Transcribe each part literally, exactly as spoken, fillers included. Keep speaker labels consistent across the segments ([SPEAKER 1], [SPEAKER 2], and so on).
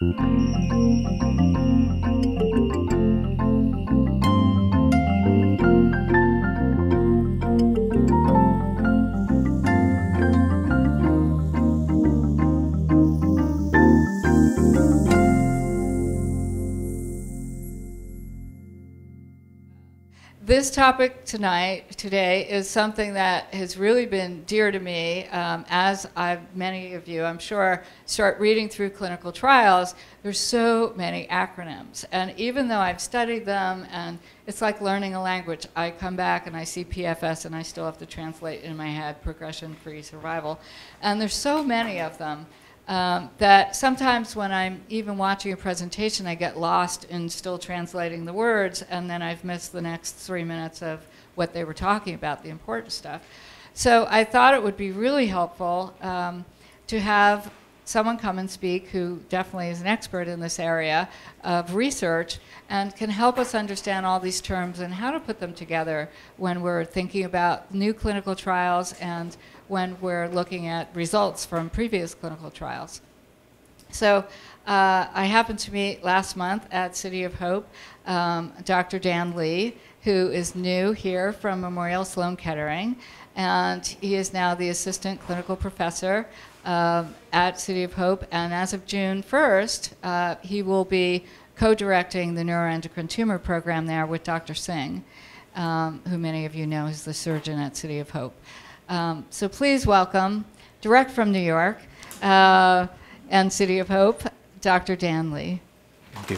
[SPEAKER 1] This topic tonight, today, is something that has really been dear to me um, as I've, many of you, I'm sure, start reading through clinical trials. There's so many acronyms. And even though I've studied them, and it's like learning a language, I come back and I see P F S and I still have to translate in my head progression-free survival. And there's so many of them. Um, that sometimes when I'm even watching a presentation, I get lost in still translating the words, and then I've missed the next three minutes of what they were talking about, the important stuff. So I thought it would be really helpful um, to have someone come and speak who definitely is an expert in this area of research and can help us understand all these terms and how to put them together when we're thinking about new clinical trials and when we're looking at results from previous clinical trials. So uh, I happened to meet last month at City of Hope um, Doctor Dan Lee, who is new here from Memorial Sloan Kettering, and he is now the assistant clinical professor um, at City of Hope, and as of June first, uh, he will be co-directing the neuroendocrine tumor program there with Doctor Singh, um, who many of you know is the surgeon at City of Hope. Um, so please welcome, direct from New York uh, and City of Hope, Doctor Dan Lee.
[SPEAKER 2] Thank you.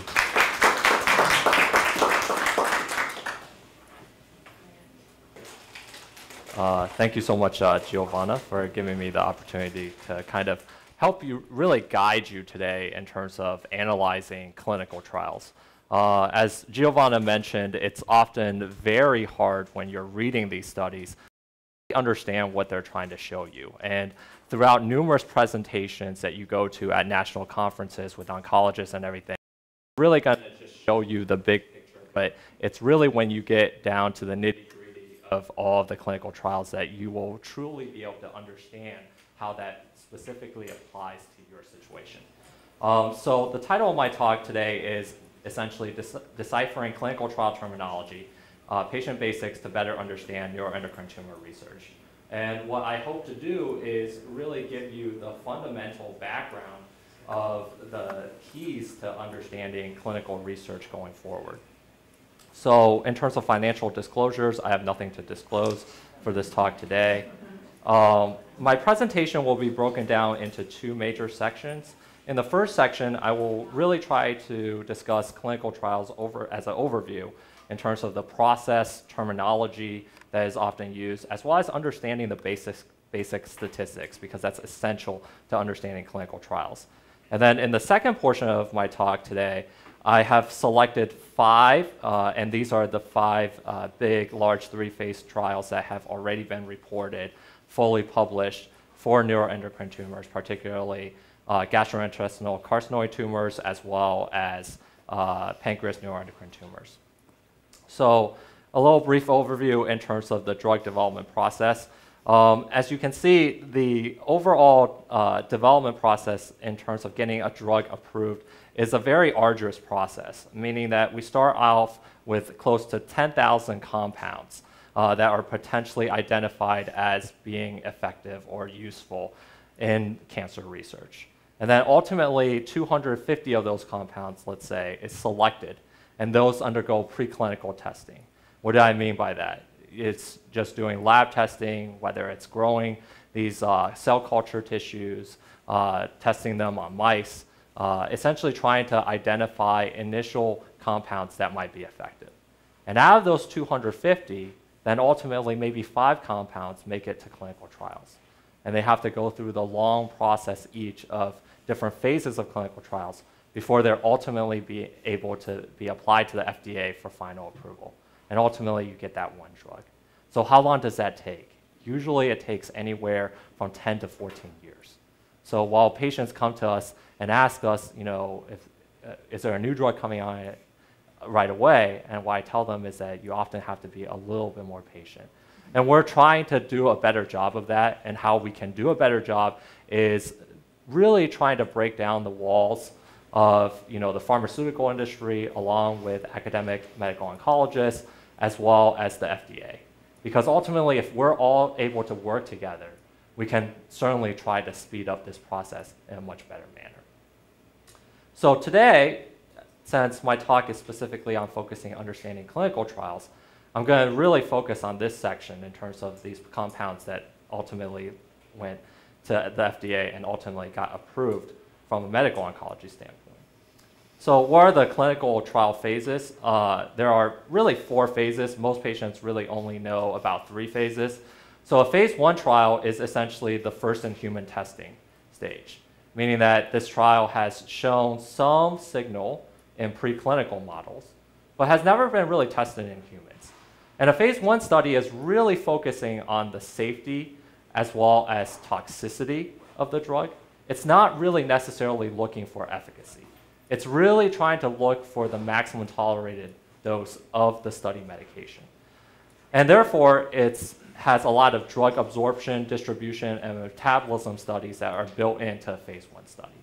[SPEAKER 2] Uh, thank you so much, uh, Giovanna, for giving me the opportunity to kind of help you, really guide you today in terms of analyzing clinical trials. Uh, as Giovanna mentioned, it's often very hard when you're reading these studies understand what they're trying to show you. And throughout numerous presentations that you go to at national conferences with oncologists and everything, really going to just show you the big picture, but it's really when you get down to the nitty-gritty of all of the clinical trials that you will truly be able to understand how that specifically applies to your situation. Um, so the title of my talk today is essentially Dece- Deciphering Clinical Trial Terminology, Uh, patient basics to better understand neuroendocrine tumor research. And what I hope to do is really give you the fundamental background of the keys to understanding clinical research going forward. So in terms of financial disclosures, I have nothing to disclose for this talk today. Um, my presentation will be broken down into two major sections. In the first section, I will really try to discuss clinical trials over as an overview in terms of the process, terminology that is often used, as well as understanding the basic, basic statistics, because that's essential to understanding clinical trials. And then in the second portion of my talk today, I have selected five, uh, and these are the five uh, big, large three-phase trials that have already been reported, fully published for neuroendocrine tumors, particularly uh, gastrointestinal carcinoid tumors, as well as uh, pancreas neuroendocrine tumors. So a little brief overview in terms of the drug development process. Um, as you can see, the overall uh, development process in terms of getting a drug approved is a very arduous process, meaning that we start off with close to ten thousand compounds uh, that are potentially identified as being effective or useful in cancer research. And then ultimately, two hundred fifty of those compounds, let's say, is selected, and those undergo preclinical testing. What do I mean by that? It's just doing lab testing, whether it's growing these uh, cell culture tissues, uh, testing them on mice, uh, essentially trying to identify initial compounds that might be effective. And out of those two hundred fifty, then ultimately maybe five compounds make it to clinical trials. And they have to go through the long process each of different phases of clinical trials before they're ultimately be able to be applied to the F D A for final approval. And ultimately, you get that one drug. So how long does that take? Usually, it takes anywhere from ten to fourteen years. So while patients come to us and ask us, you know, if, uh, is there a new drug coming on it right away? And what I tell them is that you often have to be a little bit more patient. And we're trying to do a better job of that. And how we can do a better job is really trying to break down the walls of you know, the pharmaceutical industry, along with academic medical oncologists, as well as the F D A. Because ultimately, if we're all able to work together, we can certainly try to speed up this process in a much better manner. So today, since my talk is specifically on focusing on understanding clinical trials, I'm going to really focus on this section in terms of these compounds that ultimately went to the F D A and ultimately got approved from a medical oncology standpoint. So what are the clinical trial phases? Uh, there are really four phases. Most patients really only know about three phases. So a phase one trial is essentially the first in human testing stage, meaning that this trial has shown some signal in preclinical models, but has never been really tested in humans. And a phase one study is really focusing on the safety as well as toxicity of the drug. It's not really necessarily looking for efficacy. It's really trying to look for the maximum tolerated dose of the study medication. And therefore, it has a lot of drug absorption, distribution, and metabolism studies that are built into a phase one study.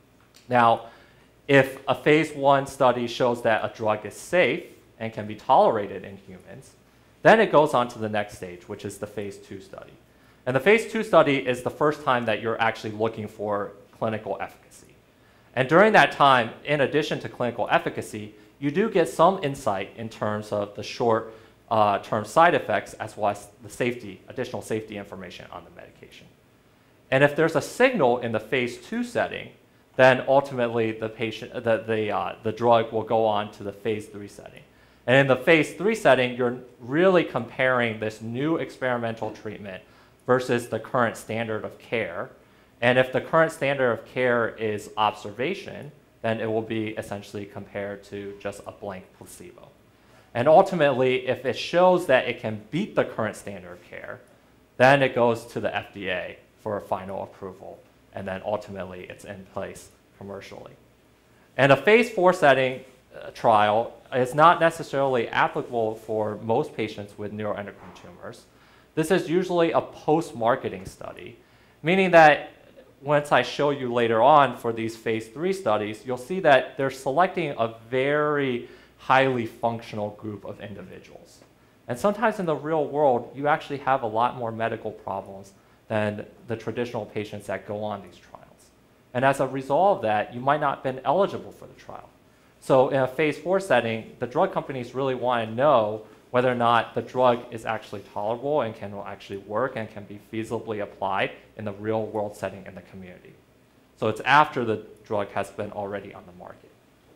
[SPEAKER 2] Now, if a phase one study shows that a drug is safe and can be tolerated in humans, then it goes on to the next stage, which is the phase two study. And the phase two study is the first time that you're actually looking for clinical efficacy. And during that time, in addition to clinical efficacy, you do get some insight in terms of the short-term uh, side effects as well as the safety, additional safety information on the medication. And if there's a signal in the phase two setting, then ultimately the, patient, the, the, uh, the drug will go on to the phase three setting. And in the phase three setting, you're really comparing this new experimental treatment versus the current standard of care. And if the current standard of care is observation, then it will be essentially compared to just a blank placebo. And ultimately, if it shows that it can beat the current standard of care, then it goes to the F D A for a final approval. And then ultimately, it's in place commercially. And a phase four setting uh, trial is not necessarily applicable for most patients with neuroendocrine tumors. This is usually a post-marketing study, meaning that once I show you later on for these phase three studies, you'll see that they're selecting a very highly functional group of individuals. And sometimes in the real world, you actually have a lot more medical problems than the traditional patients that go on these trials. And as a result of that, you might not have been eligible for the trial. So in a phase four setting, the drug companies really want to know whether or not the drug is actually tolerable and can actually work and can be feasibly applied in the real world setting in the community. So it's after the drug has been already on the market.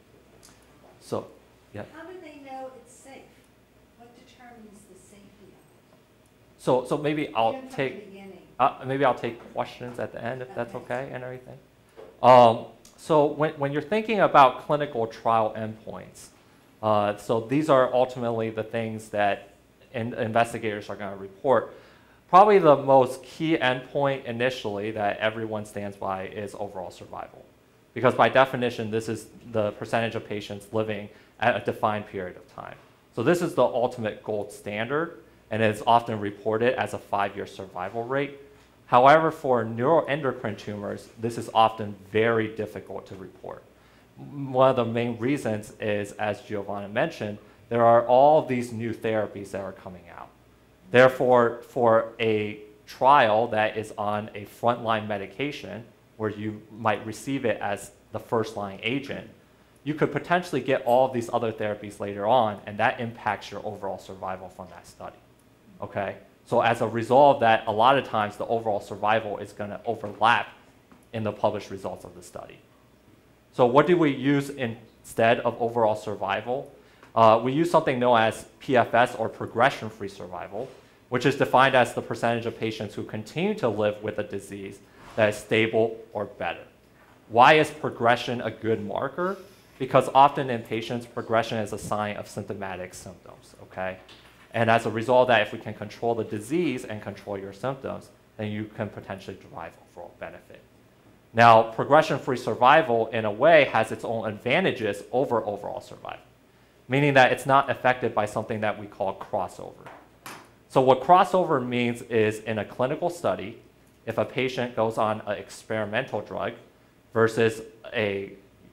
[SPEAKER 2] So, yeah.
[SPEAKER 3] How do they know it's safe? What determines the safety of it?
[SPEAKER 2] So, so maybe I'll
[SPEAKER 3] Even from
[SPEAKER 2] take
[SPEAKER 3] the beginning.
[SPEAKER 2] uh, maybe I'll take questions at the end if that's okay and everything. Um, so when when you're thinking about clinical trial endpoints. Uh, so these are ultimately the things that in investigators are going to report. Probably the most key endpoint initially that everyone stands by is overall survival. Because by definition, this is the percentage of patients living at a defined period of time. So this is the ultimate gold standard, and it's often reported as a five-year survival rate. However, for neuroendocrine tumors, this is often very difficult to report. One of the main reasons is, as Giovanna mentioned, there are all these new therapies that are coming out. Therefore, for a trial that is on a frontline medication, where you might receive it as the first-line agent, you could potentially get all of these other therapies later on, and that impacts your overall survival from that study. Okay? So as a result of that, a lot of times the overall survival is going to overlap in the published results of the study. So what do we use instead of overall survival? Uh, we use something known as P F S, or progression-free survival, which is defined as the percentage of patients who continue to live with a disease that is stable or better. Why is progression a good marker? Because often in patients, progression is a sign of symptomatic symptoms, okay? And as a result of that, if we can control the disease and control your symptoms, then you can potentially derive overall benefit. Now, progression-free survival, in a way, has its own advantages over overall survival, meaning that it's not affected by something that we call crossover. So what crossover means is, in a clinical study, if a patient goes on an experimental drug versus a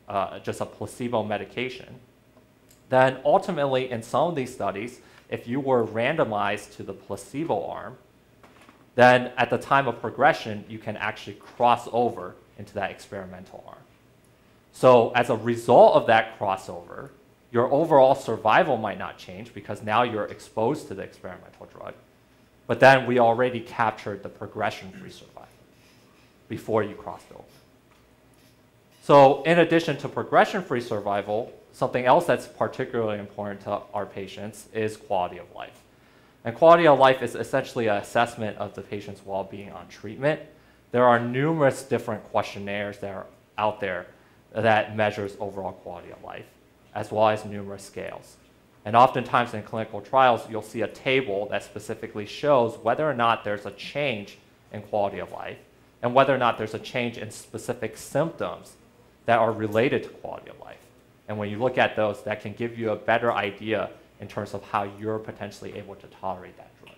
[SPEAKER 2] uh, just a placebo medication, then ultimately in some of these studies, if you were randomized to the placebo arm, then at the time of progression, you can actually cross over into that experimental arm. So as a result of that crossover, your overall survival might not change because now you're exposed to the experimental drug. But then we already captured the progression-free survival before you crossed over. So in addition to progression-free survival, something else that's particularly important to our patients is quality of life. And quality of life is essentially an assessment of the patient's well-being on treatment. There are numerous different questionnaires that are out there that measures overall quality of life, as well as numerous scales. And oftentimes in clinical trials, you'll see a table that specifically shows whether or not there's a change in quality of life and whether or not there's a change in specific symptoms that are related to quality of life. And when you look at those, that can give you a better idea in terms of how you're potentially able to tolerate that drug.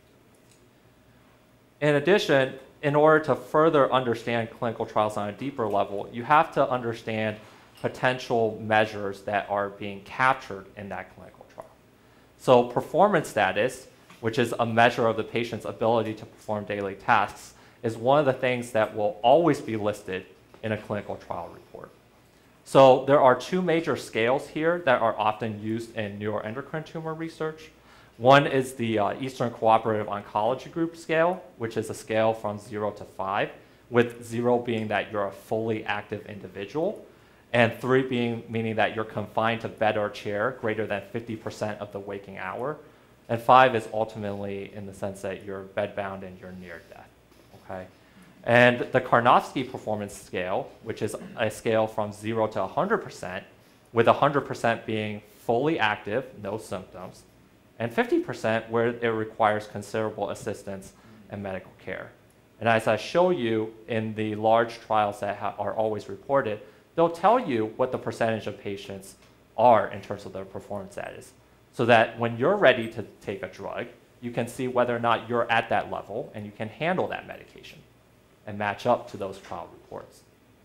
[SPEAKER 2] In addition, in order to further understand clinical trials on a deeper level, you have to understand potential measures that are being captured in that clinical trial. So performance status, which is a measure of the patient's ability to perform daily tasks, is one of the things that will always be listed in a clinical trial report. So there are two major scales here that are often used in neuroendocrine tumor research. One is the uh, Eastern Cooperative Oncology Group scale, which is a scale from zero to five, with zero being that you're a fully active individual, and three being meaning that you're confined to bed or chair greater than fifty percent of the waking hour, and five is ultimately in the sense that you're bedbound and you're near death. Okay? And the Karnofsky Performance Scale, which is a scale from zero to one hundred percent, with one hundred percent being fully active, no symptoms, and fifty percent where it requires considerable assistance and medical care. And as I show you in the large trials that ha are always reported, they'll tell you what the percentage of patients are in terms of their performance status, so that when you're ready to take a drug, you can see whether or not you're at that level and you can handle that medication and match up to those trial reports.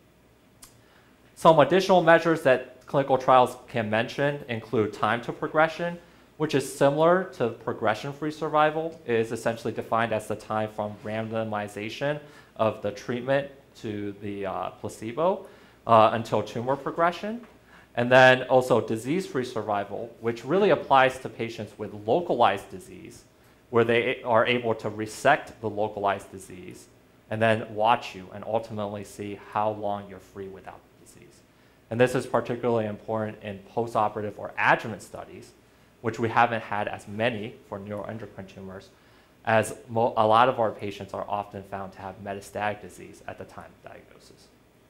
[SPEAKER 2] Some additional measures that clinical trials can mention include time to progression, which is similar to progression-free survival. It is essentially defined as the time from randomization of the treatment to the uh, placebo uh, until tumor progression. And then also disease-free survival, which really applies to patients with localized disease, where they are able to resect the localized disease and then watch you and ultimately see how long you're free without the disease. And this is particularly important in postoperative or adjuvant studies, which we haven't had as many for neuroendocrine tumors, as mo a lot of our patients are often found to have metastatic disease at the time of diagnosis.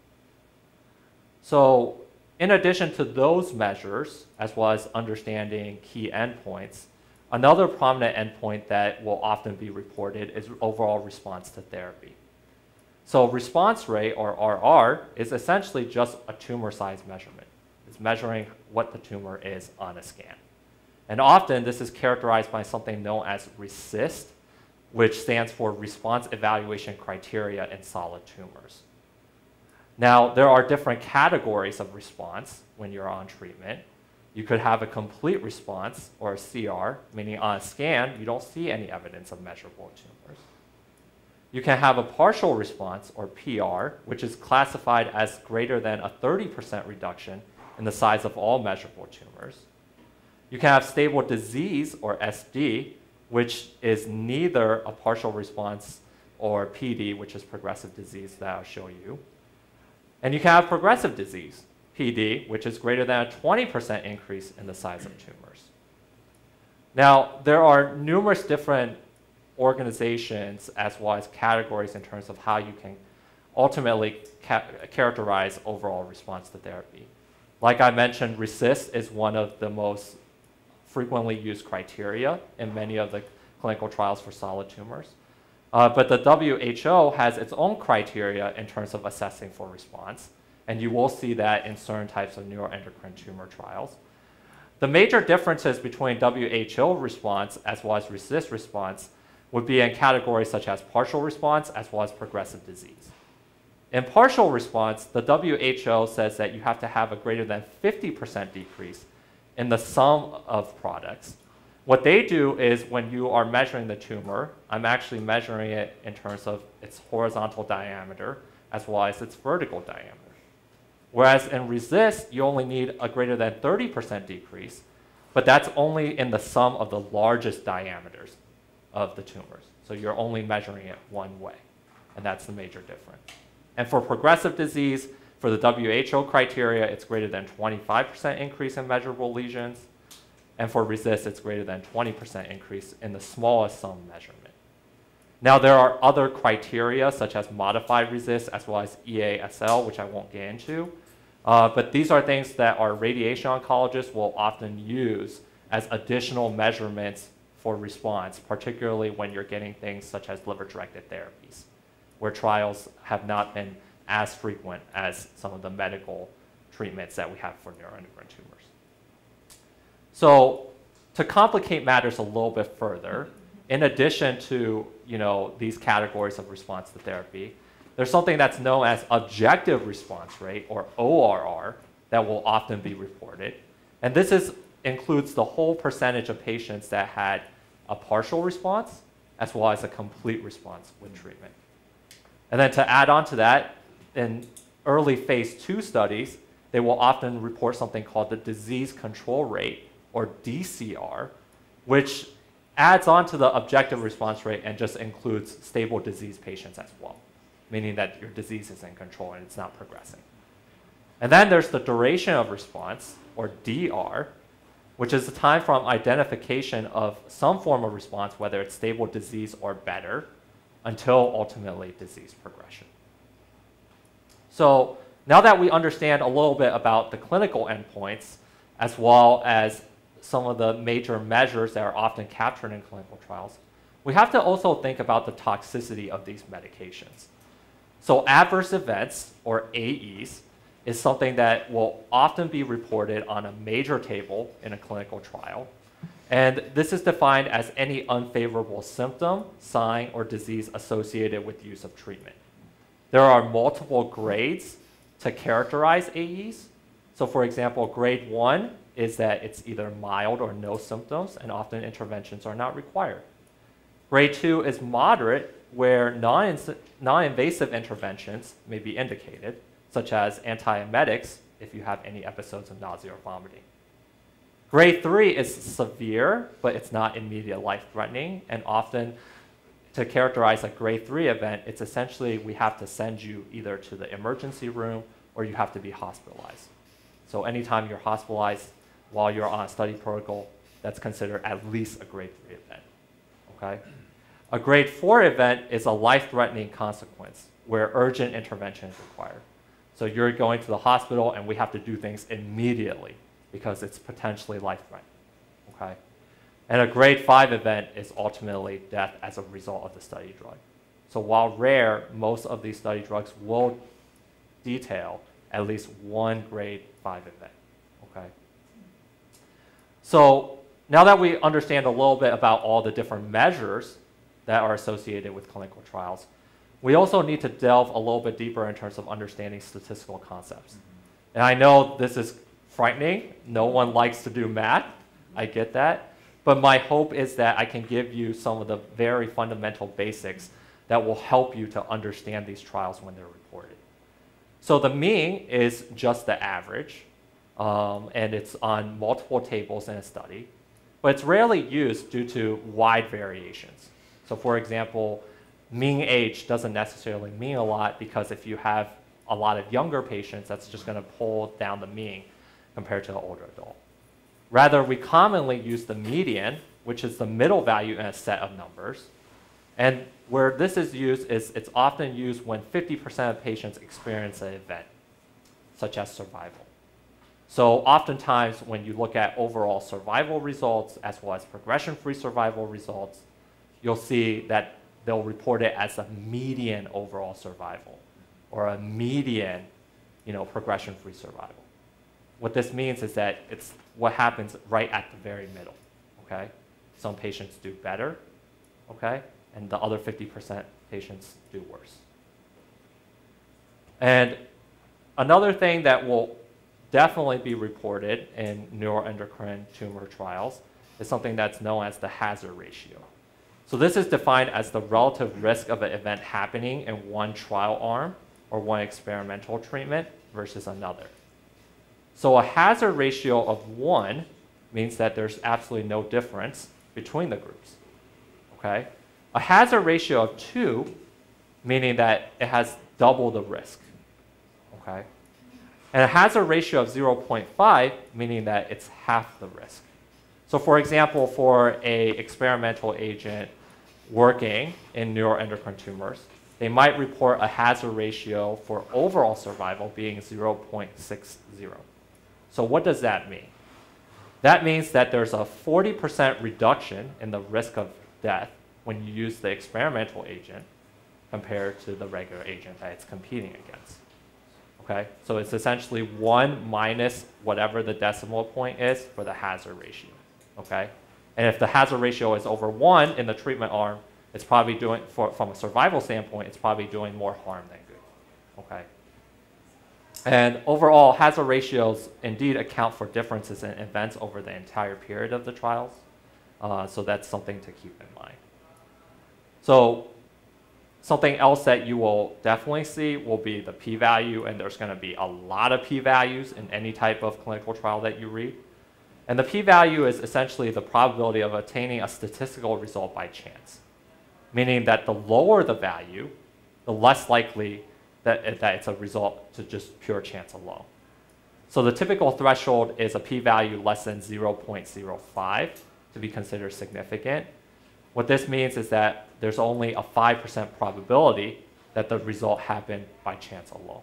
[SPEAKER 2] So in addition to those measures, as well as understanding key endpoints, another prominent endpoint that will often be reported is overall response to therapy. So response rate, or R R, is essentially just a tumor size measurement. It's measuring what the tumor is on a scan. And often this is characterized by something known as RECIST, which stands for Response Evaluation Criteria in Solid Tumors. Now, there are different categories of response when you're on treatment. You could have a complete response, or a C R, meaning on a scan, you don't see any evidence of measurable tumors. You can have a partial response, or P R, which is classified as greater than a thirty percent reduction in the size of all measurable tumors. You can have stable disease, or S D, which is neither a partial response or P D, which is progressive disease that I'll show you. And you can have progressive disease, P D, which is greater than a twenty percent increase in the size of tumors. Now, there are numerous different organizations as well as categories in terms of how you can ultimately ca characterize overall response to therapy. Like I mentioned, RECIST is one of the most frequently used criteria in many of the clinical trials for solid tumors. Uh, but the W H O has its own criteria in terms of assessing for response, and you will see that in certain types of neuroendocrine tumor trials. The major differences between W H O response as well as RECIST response would be in categories such as partial response as well as progressive disease. In partial response, the W H O says that you have to have a greater than fifty percent decrease in the sum of products. What they do is when you are measuring the tumor, I'm actually measuring it in terms of its horizontal diameter as well as its vertical diameter. Whereas in RESIST, you only need a greater than thirty percent decrease, but that's only in the sum of the largest diameters of the tumors. So you're only measuring it one way, and that's the major difference. And for progressive disease, for the W H O criteria, it's greater than twenty-five percent increase in measurable lesions. And for RESIST, it's greater than twenty percent increase in the smallest sum measurement. Now, there are other criteria, such as modified RESIST, as well as E A S L, which I won't get into. Uh, but these are things that our radiation oncologists will often use as additional measurements for response, particularly when you're getting things such as liver-directed therapies, where trials have not been as frequent as some of the medical treatments that we have for neuroendocrine tumors. So to complicate matters a little bit further, in addition to you know, these categories of response to therapy, there's something that's known as objective response rate, or O R R, that will often be reported. And this is, includes the whole percentage of patients that had a partial response as well as a complete response with treatment. And then to add on to that, in early phase two studies, they will often report something called the disease control rate, or D C R, which adds on to the objective response rate and just includes stable disease patients as well, meaning that your disease is in control and it's not progressing. And then there's the duration of response, or D R, which is the time from identification of some form of response, whether it's stable disease or better, until ultimately disease progression. So now that we understand a little bit about the clinical endpoints, as well as some of the major measures that are often captured in clinical trials, we have to also think about the toxicity of these medications. So adverse events, or A Es, is something that will often be reported on a major table in a clinical trial. And this is defined as any unfavorable symptom, sign, or disease associated with use of treatment. There are multiple grades to characterize A Es. So for example, grade one is that it's either mild or no symptoms, and often interventions are not required. Grade two is moderate, where non-invasive interventions may be indicated, such as antiemetics if you have any episodes of nausea or vomiting. Grade three is severe, but it's not immediate life-threatening, and often to characterize a grade three event, it's essentially we have to send you either to the emergency room or you have to be hospitalized. So anytime you're hospitalized while you're on a study protocol, that's considered at least a grade three event, okay? A grade four event is a life-threatening consequence where urgent intervention is required. So you're going to the hospital and we have to do things immediately because it's potentially life-threatening, okay? And a grade five event is ultimately death as a result of the study drug. So while rare, most of these study drugs will detail at least one grade five event, okay? So now that we understand a little bit about all the different measures that are associated with clinical trials, we also need to delve a little bit deeper in terms of understanding statistical concepts. Mm-hmm. And I know this is frightening. No one likes to do math. I get that. But my hope is that I can give you some of the very fundamental basics that will help you to understand these trials when they're reported. So the mean is just the average, um, and it's on multiple tables in a study. But it's rarely used due to wide variations. So for example, mean age doesn't necessarily mean a lot because if you have a lot of younger patients, that's just going to pull down the mean compared to an older adult. Rather, we commonly use the median, which is the middle value in a set of numbers. And where this is used is it's often used when fifty percent of patients experience an event, such as survival. So oftentimes when you look at overall survival results as well as progression-free survival results, you'll see that they'll report it as a median overall survival or a median, you know, progression-free survival. What this means is that it's what happens right at the very middle, okay? Some patients do better, okay? And the other fifty percent patients do worse. And another thing that will definitely be reported in neuroendocrine tumor trials is something that's known as the hazard ratio. So this is defined as the relative risk of an event happening in one trial arm or one experimental treatment versus another. So a hazard ratio of one means that there's absolutely no difference between the groups. Okay? A hazard ratio of two, meaning that it has double the risk. Okay? And a hazard ratio of zero point five, meaning that it's half the risk. So for example, for a experimental agent working in neuroendocrine tumors, they might report a hazard ratio for overall survival being zero point six zero. So what does that mean? That means that there's a forty percent reduction in the risk of death when you use the experimental agent compared to the regular agent that it's competing against. Okay, so it's essentially one minus whatever the decimal point is for the hazard ratio. Okay, and if the hazard ratio is over one in the treatment arm, it's probably doing, for, from a survival standpoint, it's probably doing more harm than good. Okay, and overall, hazard ratios indeed account for differences in events over the entire period of the trials. Uh, so that's something to keep in mind. So something else that you will definitely see will be the p-value, and there's going to be a lot of p-values in any type of clinical trial that you read. And the p-value is essentially the probability of attaining a statistical result by chance, meaning that the lower the value, the less likely that, that it's a result to just pure chance alone. So the typical threshold is a p-value less than zero point zero five to be considered significant. What this means is that there's only a five percent probability that the result happened by chance alone.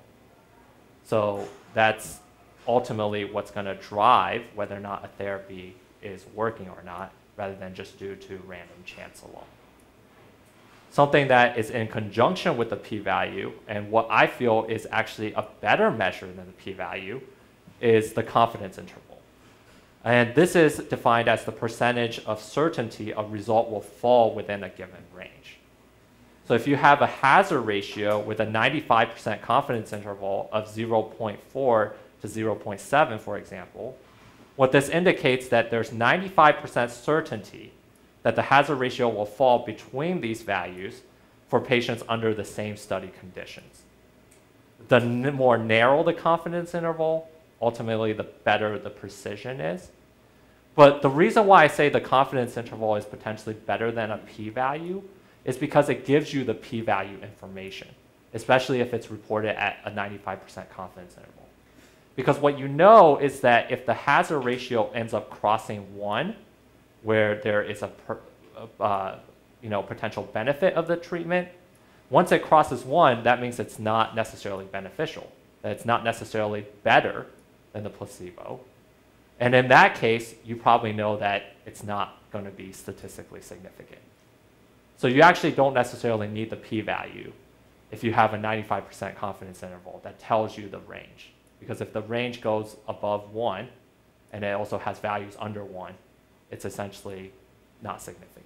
[SPEAKER 2] So that's ultimately what's going to drive whether or not a therapy is working or not, rather than just due to random chance alone. Something that is in conjunction with the p-value, and what I feel is actually a better measure than the p-value, is the confidence interval. And this is defined as the percentage of certainty a result will fall within a given range. So if you have a hazard ratio with a ninety-five percent confidence interval of zero point four to zero point seven, for example, what this indicates that there's ninety-five percent certainty that the hazard ratio will fall between these values for patients under the same study conditions. The n- more narrow the confidence interval, ultimately the better the precision is. But the reason why I say the confidence interval is potentially better than a p-value is because it gives you the p-value information, especially if it's reported at a ninety-five percent confidence interval. Because what you know is that if the hazard ratio ends up crossing one, where there is a per, uh, you know, potential benefit of the treatment, once it crosses one, that means it's not necessarily beneficial, that it's not necessarily better than the placebo. And in that case, you probably know that it's not going to be statistically significant. So you actually don't necessarily need the p-value if you have a ninety-five percent confidence interval that tells you the range. Because if the range goes above one, and it also has values under one, it's essentially not significant.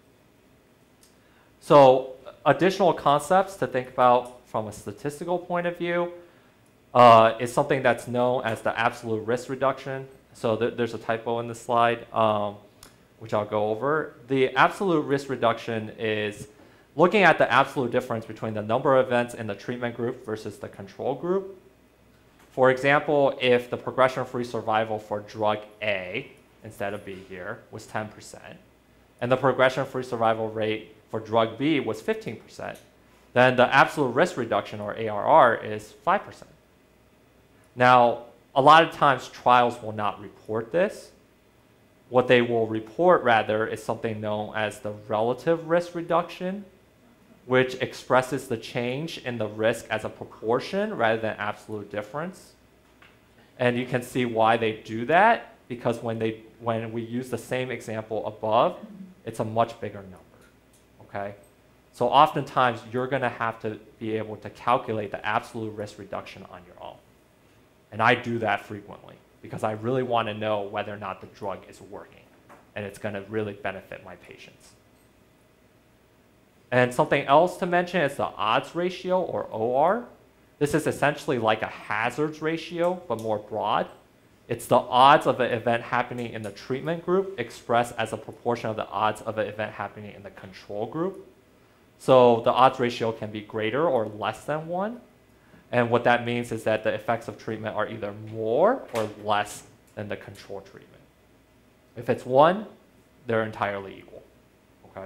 [SPEAKER 2] So additional concepts to think about from a statistical point of view uh, is something that's known as the absolute risk reduction. So th there's a typo in the slide, um, which I'll go over. The absolute risk reduction is looking at the absolute difference between the number of events in the treatment group versus the control group. For example, if the progression-free survival for drug A, instead of B here, was ten percent, and the progression-free survival rate for drug B was fifteen percent, then the absolute risk reduction, or A R R, is five percent. Now, a lot of times trials will not report this. What they will report, rather, is something known as the relative risk reduction, which expresses the change in the risk as a proportion rather than absolute difference. And you can see why they do that, because when, they, when we use the same example above, it's a much bigger number, okay? So oftentimes, you're going to have to be able to calculate the absolute risk reduction on your own. And I do that frequently because I really want to know whether or not the drug is working and it's going to really benefit my patients. And something else to mention is the odds ratio, or O R. This is essentially like a hazards ratio, but more broad. It's the odds of an event happening in the treatment group expressed as a proportion of the odds of an event happening in the control group. So the odds ratio can be greater or less than one. And what that means is that the effects of treatment are either more or less than the control treatment. If it's one, they're entirely equal. Okay?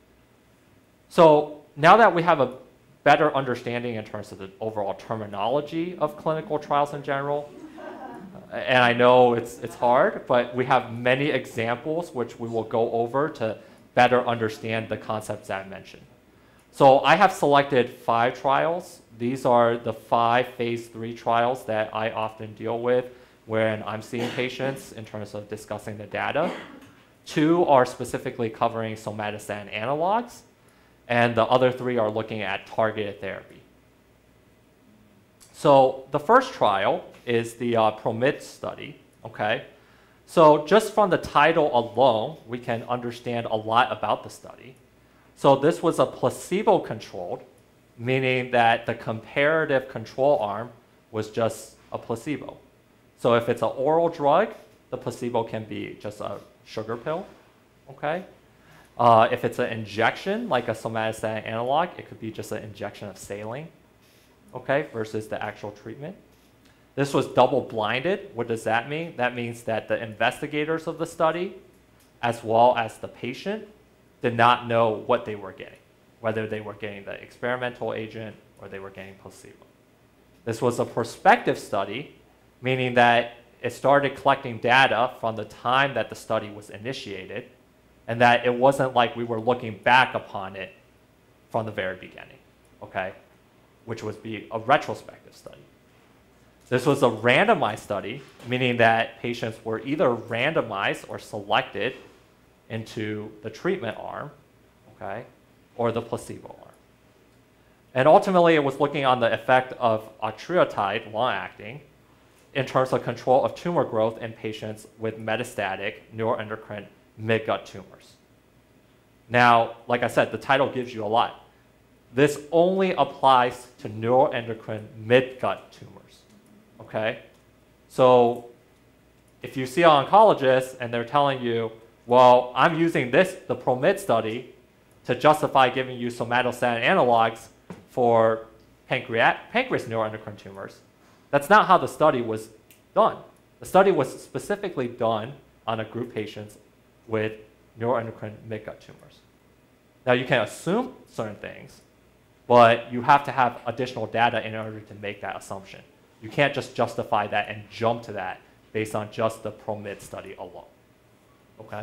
[SPEAKER 2] So now that we have a better understanding in terms of the overall terminology of clinical trials in general, and I know it's, it's hard, but we have many examples which we will go over to better understand the concepts that I mentioned. So I have selected five trials. These are the five phase three trials that I often deal with when I'm seeing patients in terms of discussing the data. Two are specifically covering somatostatin analogs, and the other three are looking at targeted therapy. So the first trial is the uh, PROMIT study, okay? So just from the title alone, we can understand a lot about the study. So this was a placebo-controlled, meaning that the comparative control arm was just a placebo. So if it's an oral drug, the placebo can be just a sugar pill, okay? Uh, if it's an injection, like a somatostatin analog, it could be just an injection of saline, okay, versus the actual treatment. This was double-blinded. What does that mean? That means that the investigators of the study, as well as the patient, did not know what they were getting, whether they were getting the experimental agent or they were getting placebo. This was a prospective study, meaning that it started collecting data from the time that the study was initiated, and that it wasn't like we were looking back upon it from the very beginning, okay, which would be a retrospective study. This was a randomized study, meaning that patients were either randomized or selected into the treatment arm, okay, or the placebo arm. And ultimately, it was looking on the effect of octreotide, long-acting, in terms of control of tumor growth in patients with metastatic neuroendocrine midgut tumors. Now, like I said, the title gives you a lot. This only applies to neuroendocrine midgut tumors, okay? So if you see an oncologist and they're telling you, well, I'm using this, the PROMIT study, to justify giving you somatostatin analogs for pancreas, pancreas neuroendocrine tumors, that's not how the study was done. The study was specifically done on a group of patients with neuroendocrine midgut tumors. Now, you can assume certain things, but you have to have additional data in order to make that assumption. You can't just justify that and jump to that based on just the PROMIT study alone. Okay?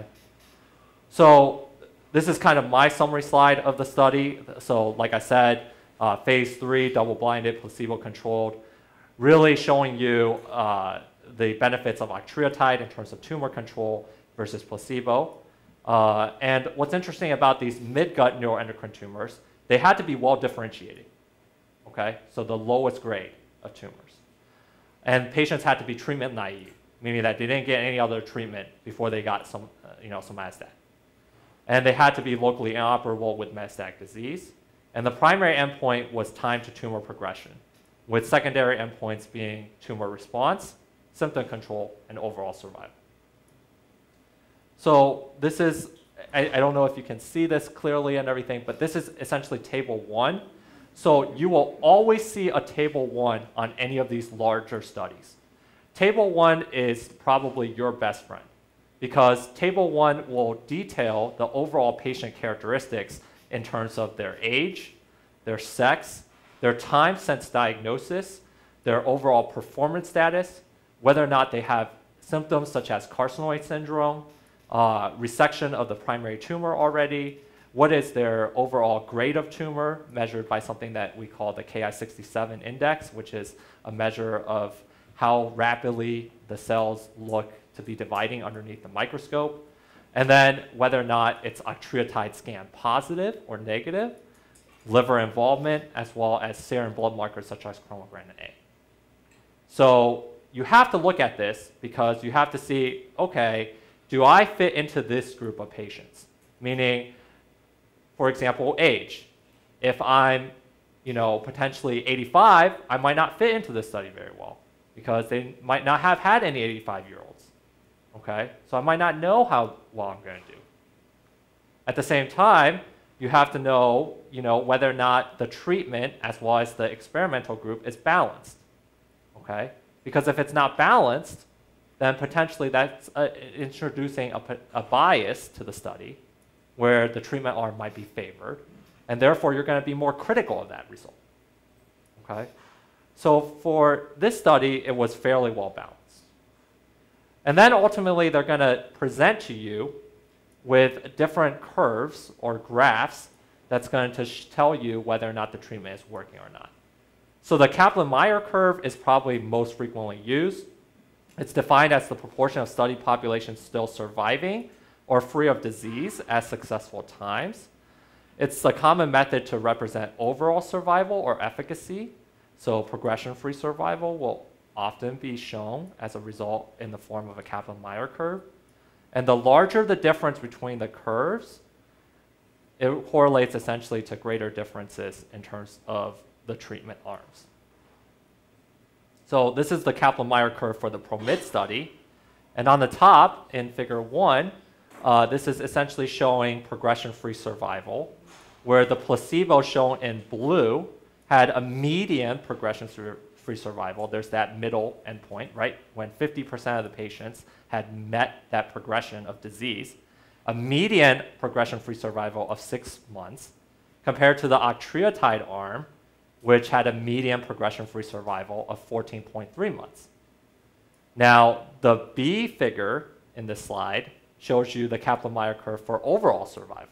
[SPEAKER 2] So this is kind of my summary slide of the study. So like I said, uh, phase three, double-blinded, placebo-controlled, really showing you uh, the benefits of octreotide in terms of tumor control versus placebo. Uh, and what's interesting about these midgut neuroendocrine tumors, they had to be well differentiated, okay? So the lowest grade of tumors. And patients had to be treatment naive, meaning that they didn't get any other treatment before they got some, uh, you know, somatostatin. And they had to be locally inoperable with metastatic disease. And the primary endpoint was time to tumor progression, with secondary endpoints being tumor response, symptom control, and overall survival. So this is, I, I don't know if you can see this clearly and everything, but this is essentially table one. So you will always see a table one on any of these larger studies. Table one is probably your best friend, because table one will detail the overall patient characteristics in terms of their age, their sex, their time since diagnosis, their overall performance status, whether or not they have symptoms such as carcinoid syndrome, uh, resection of the primary tumor already, what is their overall grade of tumor measured by something that we call the Ki sixty-seven index, which is a measure of how rapidly the cells look to be dividing underneath the microscope, and then whether or not it's octreotide scan positive or negative, liver involvement, as well as serum blood markers such as chromogranin A. So you have to look at this because you have to see, okay, do I fit into this group of patients? Meaning, for example, age. If I'm, you know, potentially eighty-five, I might not fit into this study very well because they might not have had any eighty-five-year-olds, okay? So I might not know how well I'm going to do. At the same time, you have to know, you know, whether or not the treatment as well as the experimental group is balanced, okay? Because if it's not balanced, then potentially that's uh, introducing a, a bias to the study where the treatment arm might be favored, and therefore you're going to be more critical of that result, okay? So for this study, it was fairly well balanced. And then ultimately, they're going to present to you with different curves or graphs that's going to tell you whether or not the treatment is working or not. So the Kaplan-Meier curve is probably most frequently used. It's defined as the proportion of study populations still surviving or free of disease at successful times. It's a common method to represent overall survival or efficacy. So progression-free survival will often be shown as a result in the form of a Kaplan-Meier curve. And the larger the difference between the curves, it correlates essentially to greater differences in terms of the treatment arms. So this is the Kaplan-Meier curve for the PROMID study. And on the top, in figure one, uh, this is essentially showing progression-free survival, where the placebo shown in blue had a median progression-free survival. There's that middle endpoint, right? When fifty percent of the patients had met that progression of disease, a median progression-free survival of six months, compared to the octreotide arm, which had a median progression-free survival of fourteen point three months. Now, the B figure in this slide shows you the Kaplan-Meier curve for overall survival.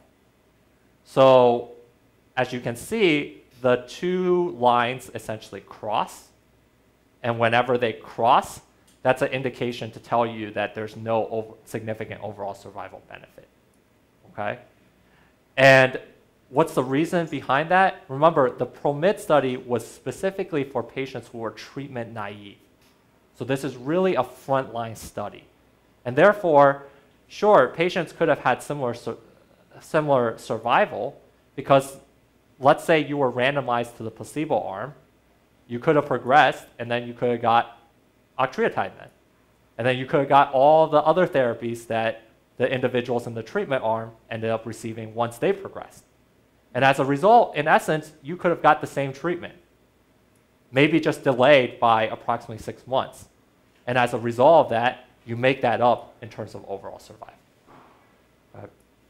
[SPEAKER 2] So, as you can see, the two lines essentially cross, and whenever they cross, that's an indication to tell you that there's no over significant overall survival benefit, okay? And what's the reason behind that? Remember, the PROMID study was specifically for patients who were treatment naive. So this is really a frontline study. And therefore, sure, patients could have had similar, sur similar survival because let's say you were randomized to the placebo arm, you could have progressed and then you could have got octreotide then. And then you could have got all the other therapies that the individuals in the treatment arm ended up receiving once they progressed. And as a result, in essence, you could have got the same treatment, maybe just delayed by approximately six months. And as a result of that, you make that up in terms of overall survival. Right.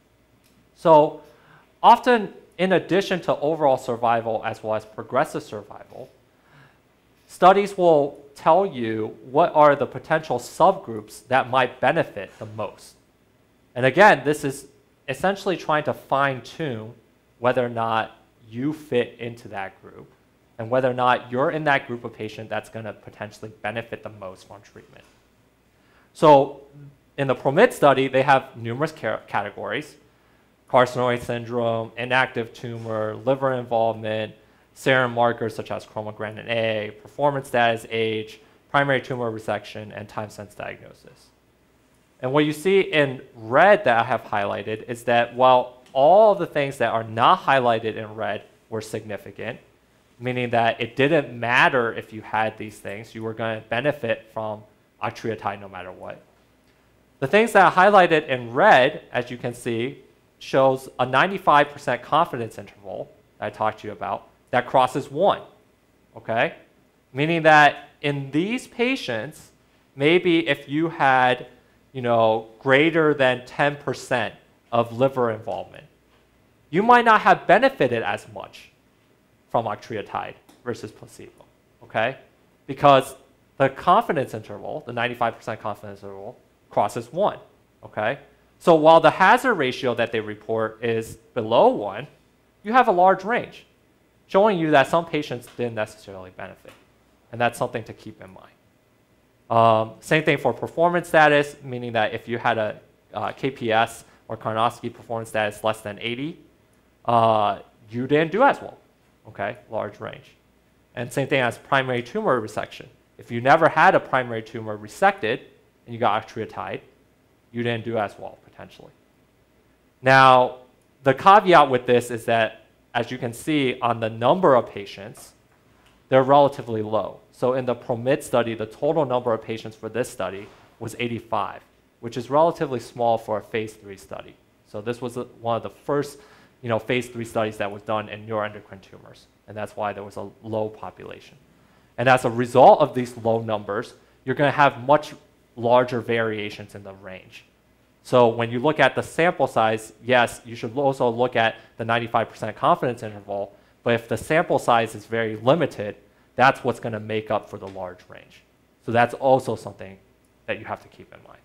[SPEAKER 2] So often, in addition to overall survival as well as progressive survival, studies will tell you what are the potential subgroups that might benefit the most. And again, this is essentially trying to fine-tune whether or not you fit into that group and whether or not you're in that group of patient that's going to potentially benefit the most from treatment. So in the PROMID study, they have numerous categories: carcinoid syndrome, inactive tumor, liver involvement, serum markers such as chromogranin A, performance status, age, primary tumor resection, and time-sense diagnosis. And what you see in red that I have highlighted is that while all of the things that are not highlighted in red were significant, meaning that it didn't matter if you had these things, you were going to benefit from octreotide no matter what. The things that are highlighted in red, as you can see, shows a ninety-five percent confidence interval that I talked to you about that crosses one, okay? Meaning that in these patients, maybe if you had, you know, greater than ten percent of liver involvement, you might not have benefited as much from octreotide versus placebo, okay? Because the confidence interval, the ninety-five percent confidence interval, crosses one, okay? So while the hazard ratio that they report is below one, you have a large range, showing you that some patients didn't necessarily benefit. And that's something to keep in mind. Um, same thing for performance status, meaning that if you had a uh, K P S or Karnofsky performance status less than eighty, uh, you didn't do as well, okay? Large range. And same thing as primary tumor resection. If you never had a primary tumor resected and you got octreotide, you didn't do as well, potentially. Now, the caveat with this is that as you can see on the number of patients, they're relatively low. So in the PROMIT study, the total number of patients for this study was eighty-five, which is relatively small for a phase three study. So this was a, one of the first you know, phase three studies that was done in neuroendocrine tumors, and that's why there was a low population. And as a result of these low numbers, you're going to have much larger variations in the range. So when you look at the sample size, yes, you should also look at the ninety-five percent confidence interval, but if the sample size is very limited, that's what's going to make up for the large range. So that's also something that you have to keep in mind.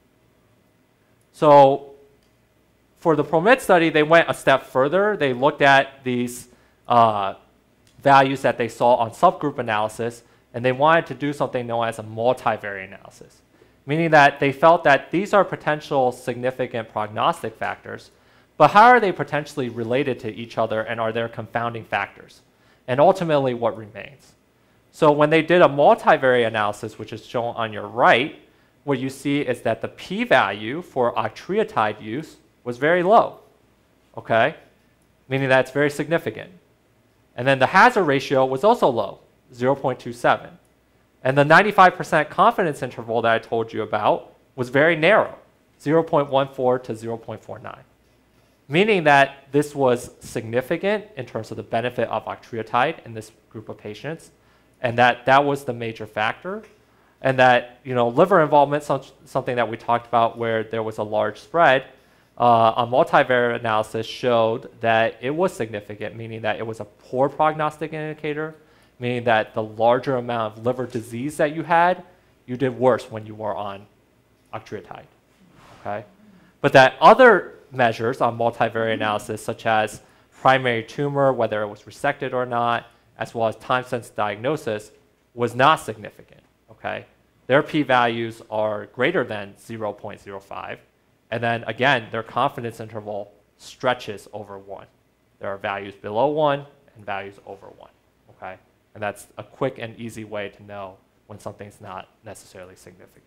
[SPEAKER 2] So for the PROMIT study, they went a step further. They looked at these uh, values that they saw on subgroup analysis, and they wanted to do something known as a multivariate analysis, meaning that they felt that these are potential significant prognostic factors, but how are they potentially related to each other, and are there confounding factors? And ultimately, what remains? So when they did a multivariate analysis, which is shown on your right, what you see is that the p-value for octreotide use was very low, okay? Meaning that it's very significant. And then the hazard ratio was also low, zero point two seven. And the ninety-five percent confidence interval that I told you about was very narrow, zero point one four to zero point four nine. Meaning that this was significant in terms of the benefit of octreotide in this group of patients, and that that was the major factor. And that you know, liver involvement, something that we talked about where there was a large spread, uh, a multivariate analysis showed that it was significant, meaning that it was a poor prognostic indicator, meaning that the larger amount of liver disease that you had, you did worse when you were on octreotide, okay? But that other measures on multivariate analysis, such as primary tumor, whether it was resected or not, as well as time since diagnosis, was not significant, okay? Their p-values are greater than zero point zero five, and then again, their confidence interval stretches over one. There are values below one and values over one, okay? And that's a quick and easy way to know when something's not necessarily significant.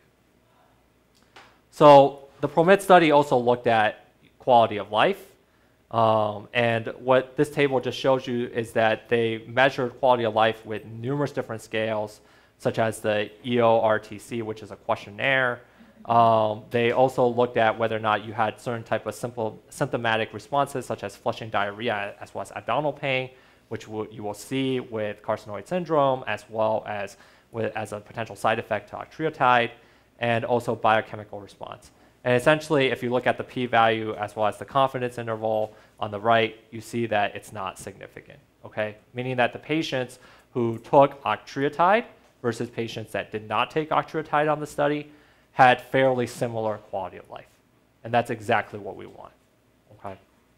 [SPEAKER 2] So the PROMIT study also looked at quality of life. Um, and what this table just shows you is that they measured quality of life with numerous different scales, such as the E O R T C, which is a questionnaire. Um, they also looked at whether or not you had certain type of simple symptomatic responses, such as flushing diarrhea, as well as abdominal pain, which will, you will see with carcinoid syndrome, as well as with, as a potential side effect to octreotide, and also biochemical response. And essentially, if you look at the p-value as well as the confidence interval on the right, you see that it's not significant, okay? Meaning that the patients who took octreotide versus patients that did not take octreotide on the study had fairly similar quality of life. And that's exactly what we want, okay?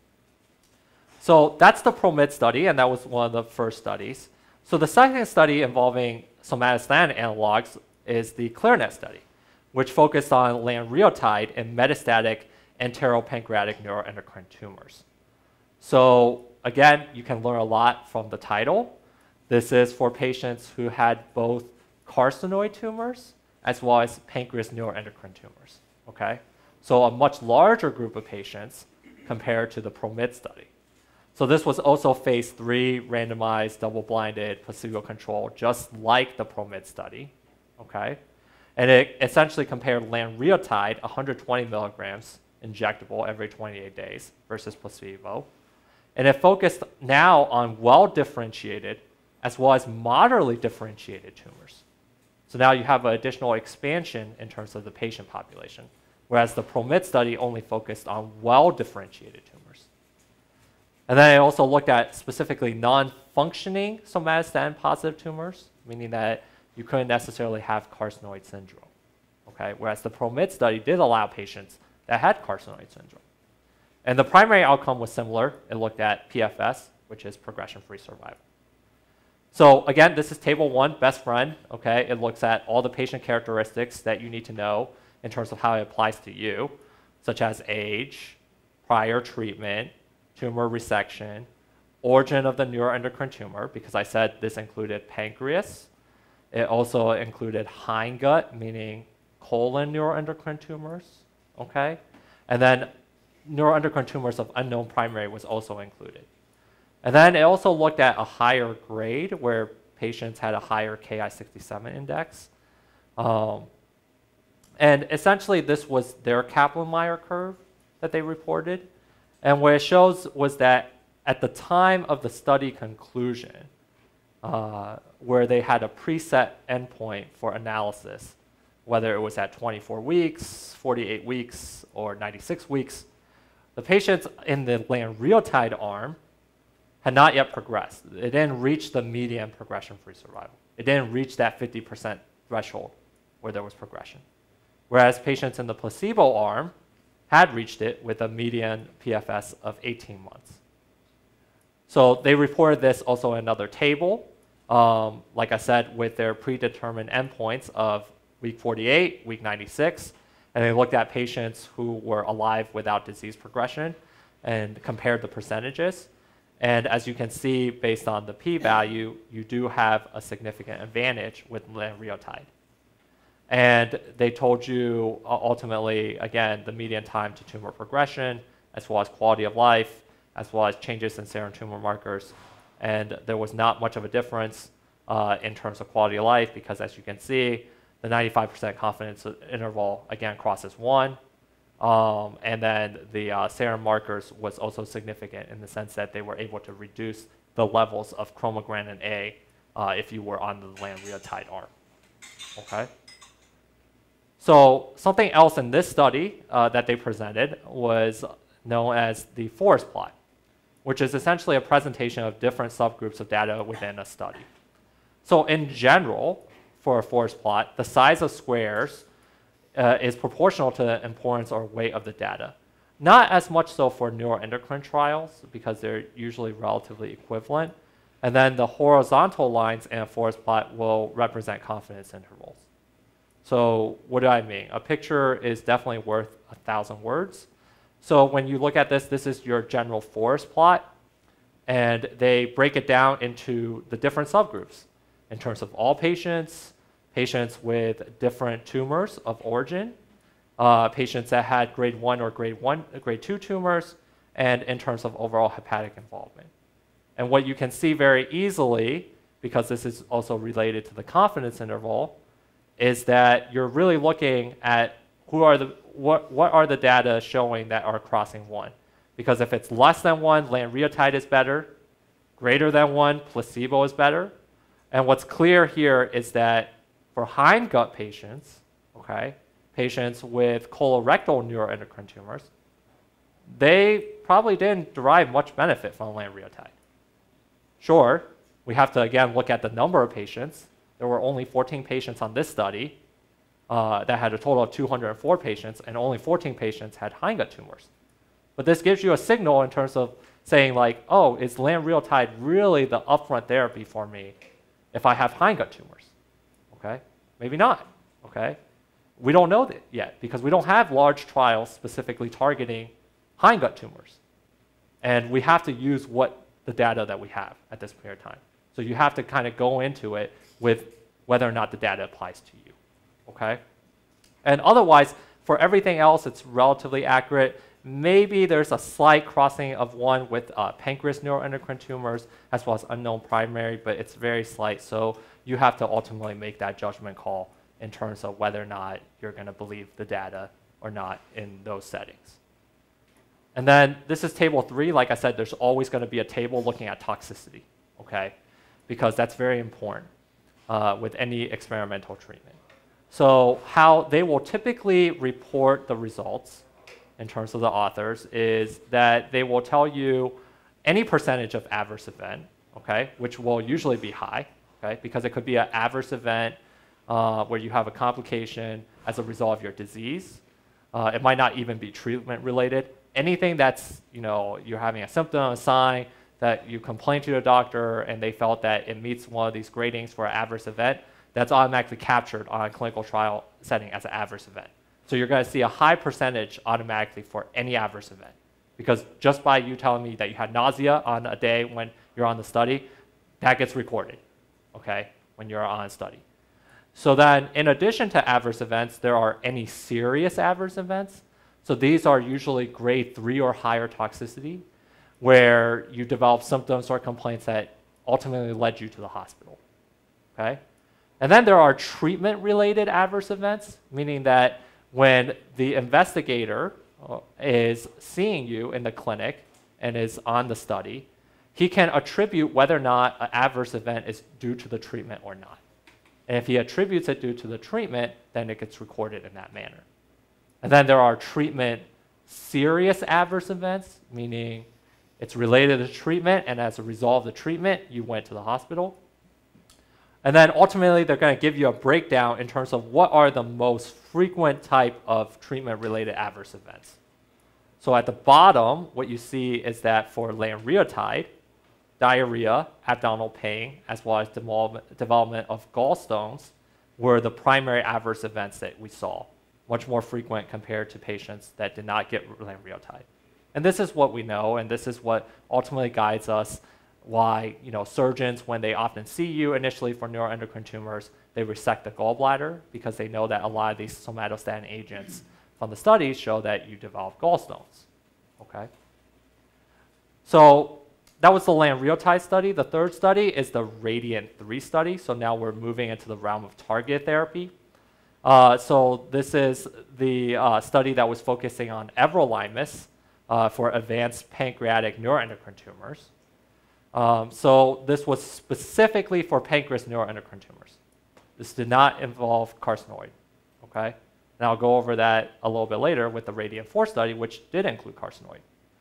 [SPEAKER 2] So that's the PROMIT study, and that was one of the first studies. So the second study involving somatostatin analogs is the LACNETS study, which focused on lanreotide in metastatic enteropancreatic neuroendocrine tumors. So again, you can learn a lot from the title. This is for patients who had both carcinoid tumors as well as pancreas neuroendocrine tumors, okay? So a much larger group of patients compared to the PROMIT study. So this was also phase three, randomized, double-blinded, placebo-controlled, just like the PROMIT study, okay? And it essentially compared lanreotide, one hundred twenty milligrams injectable every twenty-eight days versus placebo. And it focused now on well-differentiated as well as moderately differentiated tumors. So now you have an additional expansion in terms of the patient population, whereas the PROMIT study only focused on well-differentiated tumors. And then it also looked at specifically non-functioning somatostatin-positive tumors, meaning that you couldn't necessarily have carcinoid syndrome, okay? Whereas the PROMIT study did allow patients that had carcinoid syndrome. And the primary outcome was similar. It looked at P F S, which is progression-free survival. So again, this is table one, best friend, okay? It looks at all the patient characteristics that you need to know in terms of how it applies to you, such as age, prior treatment, tumor resection, origin of the neuroendocrine tumor, because I said this included pancreas. It also included hindgut, meaning colon neuroendocrine tumors, okay? And then neuroendocrine tumors of unknown primary was also included. And then it also looked at a higher grade where patients had a higher K I sixty-seven index. Um, and essentially this was their Kaplan-Meier curve that they reported. And what it shows was that at the time of the study conclusion, uh, where they had a preset endpoint for analysis, whether it was at twenty-four weeks, forty-eight weeks, or ninety-six weeks, the patients in the lanreotide arm had not yet progressed. It didn't reach the median progression-free survival. It didn't reach that fifty percent threshold where there was progression. Whereas patients in the placebo arm had reached it with a median P F S of eighteen months. So they reported this also in another table, um, like I said, with their predetermined endpoints of week forty-eight, week ninety-six, and they looked at patients who were alive without disease progression and compared the percentages. And as you can see, based on the p-value, you do have a significant advantage with lanreotide. And they told you uh, ultimately, again, the median time to tumor progression, as well as quality of life, as well as changes in serum tumor markers. And there was not much of a difference uh, in terms of quality of life because, as you can see, the ninety-five percent confidence interval, again, crosses one. Um, and then the uh, serum markers was also significant in the sense that they were able to reduce the levels of chromogranin A uh, if you were on the lanreotide arm. Okay. So something else in this study uh, that they presented was known as the forest plot, which is essentially a presentation of different subgroups of data within a study. So in general, for a forest plot, the size of squares uh, is proportional to the importance or weight of the data. Not as much so for neuroendocrine trials because they're usually relatively equivalent. And then the horizontal lines in a forest plot will represent confidence intervals. So what do I mean? A picture is definitely worth a thousand words. So when you look at this, this is your general forest plot. And they break it down into the different subgroups in terms of all patients, patients with different tumors of origin, uh, patients that had grade one or grade one, grade two tumors, and in terms of overall hepatic involvement. And what you can see very easily, because this is also related to the confidence interval, is that you're really looking at who are the, what, what are the data showing that are crossing one. Because if it's less than one, lanreotide is better. Greater than one, placebo is better. And what's clear here is that for hindgut patients, okay, patients with colorectal neuroendocrine tumors, they probably didn't derive much benefit from lanreotide. Sure, we have to again look at the number of patients. There were only fourteen patients on this study uh, that had a total of two hundred four patients, and only fourteen patients had hindgut tumors. But this gives you a signal in terms of saying like, oh, is lanreotide really the upfront therapy for me if I have hindgut tumors? Okay, maybe not. Okay, we don't know that yet because we don't have large trials specifically targeting hindgut tumors, and we have to use what the data that we have at this period of time. So you have to kind of go into it with whether or not the data applies to you. Okay, and otherwise, for everything else, it's relatively accurate. Maybe there's a slight crossing of one with uh, pancreas neuroendocrine tumors as well as unknown primary, but it's very slight. So you have to ultimately make that judgment call in terms of whether or not you're going to believe the data or not in those settings. And then this is table three. Like I said, there's always going to be a table looking at toxicity, okay? Because that's very important uh, with any experimental treatment. So how they will typically report the results in terms of the authors is that they will tell you any percentage of adverse event, okay, which will usually be high, okay, because it could be an adverse event uh, where you have a complication as a result of your disease. Uh, it might not even be treatment related. Anything that's, you know, you're having a symptom, a sign that you complain to the doctor and they felt that it meets one of these gradings for an adverse event, that's automatically captured on a clinical trial setting as an adverse event. So you're going to see a high percentage automatically for any adverse event. Because just by you telling me that you had nausea on a day when you're on the study, that gets recorded, okay, when you're on a study. So then in addition to adverse events, there are any serious adverse events. So these are usually grade three or higher toxicity, where you developed symptoms or complaints that ultimately led you to the hospital. Okay? And then there are treatment-related adverse events, meaning that when the investigator uh, is seeing you in the clinic and is on the study, he can attribute whether or not an adverse event is due to the treatment or not. And if he attributes it due to the treatment, then it gets recorded in that manner. And then there are treatment serious adverse events, meaning it's related to treatment, and as a result of the treatment, you went to the hospital. And then ultimately, they're going to give you a breakdown in terms of what are the most frequent type of treatment-related adverse events. So at the bottom, what you see is that for lanreotide, diarrhea, abdominal pain, as well as development of gallstones were the primary adverse events that we saw, much more frequent compared to patients that did not get lanreotide. And this is what we know, and this is what ultimately guides us why, you know, surgeons, when they often see you initially for neuroendocrine tumors, they resect the gallbladder because they know that a lot of these somatostatin agents from the studies show that you develop gallstones. Okay? So that was the lanreotide study. The third study is the RADIANT three study. So now we're moving into the realm of targeted therapy. Uh, so this is the uh, study that was focusing on everolimus uh, for advanced pancreatic neuroendocrine tumors. Um, so this was specifically for pancreas neuroendocrine tumors. This did not involve carcinoid, okay? And I'll go over that a little bit later with the RADIANT four study, which did include carcinoid.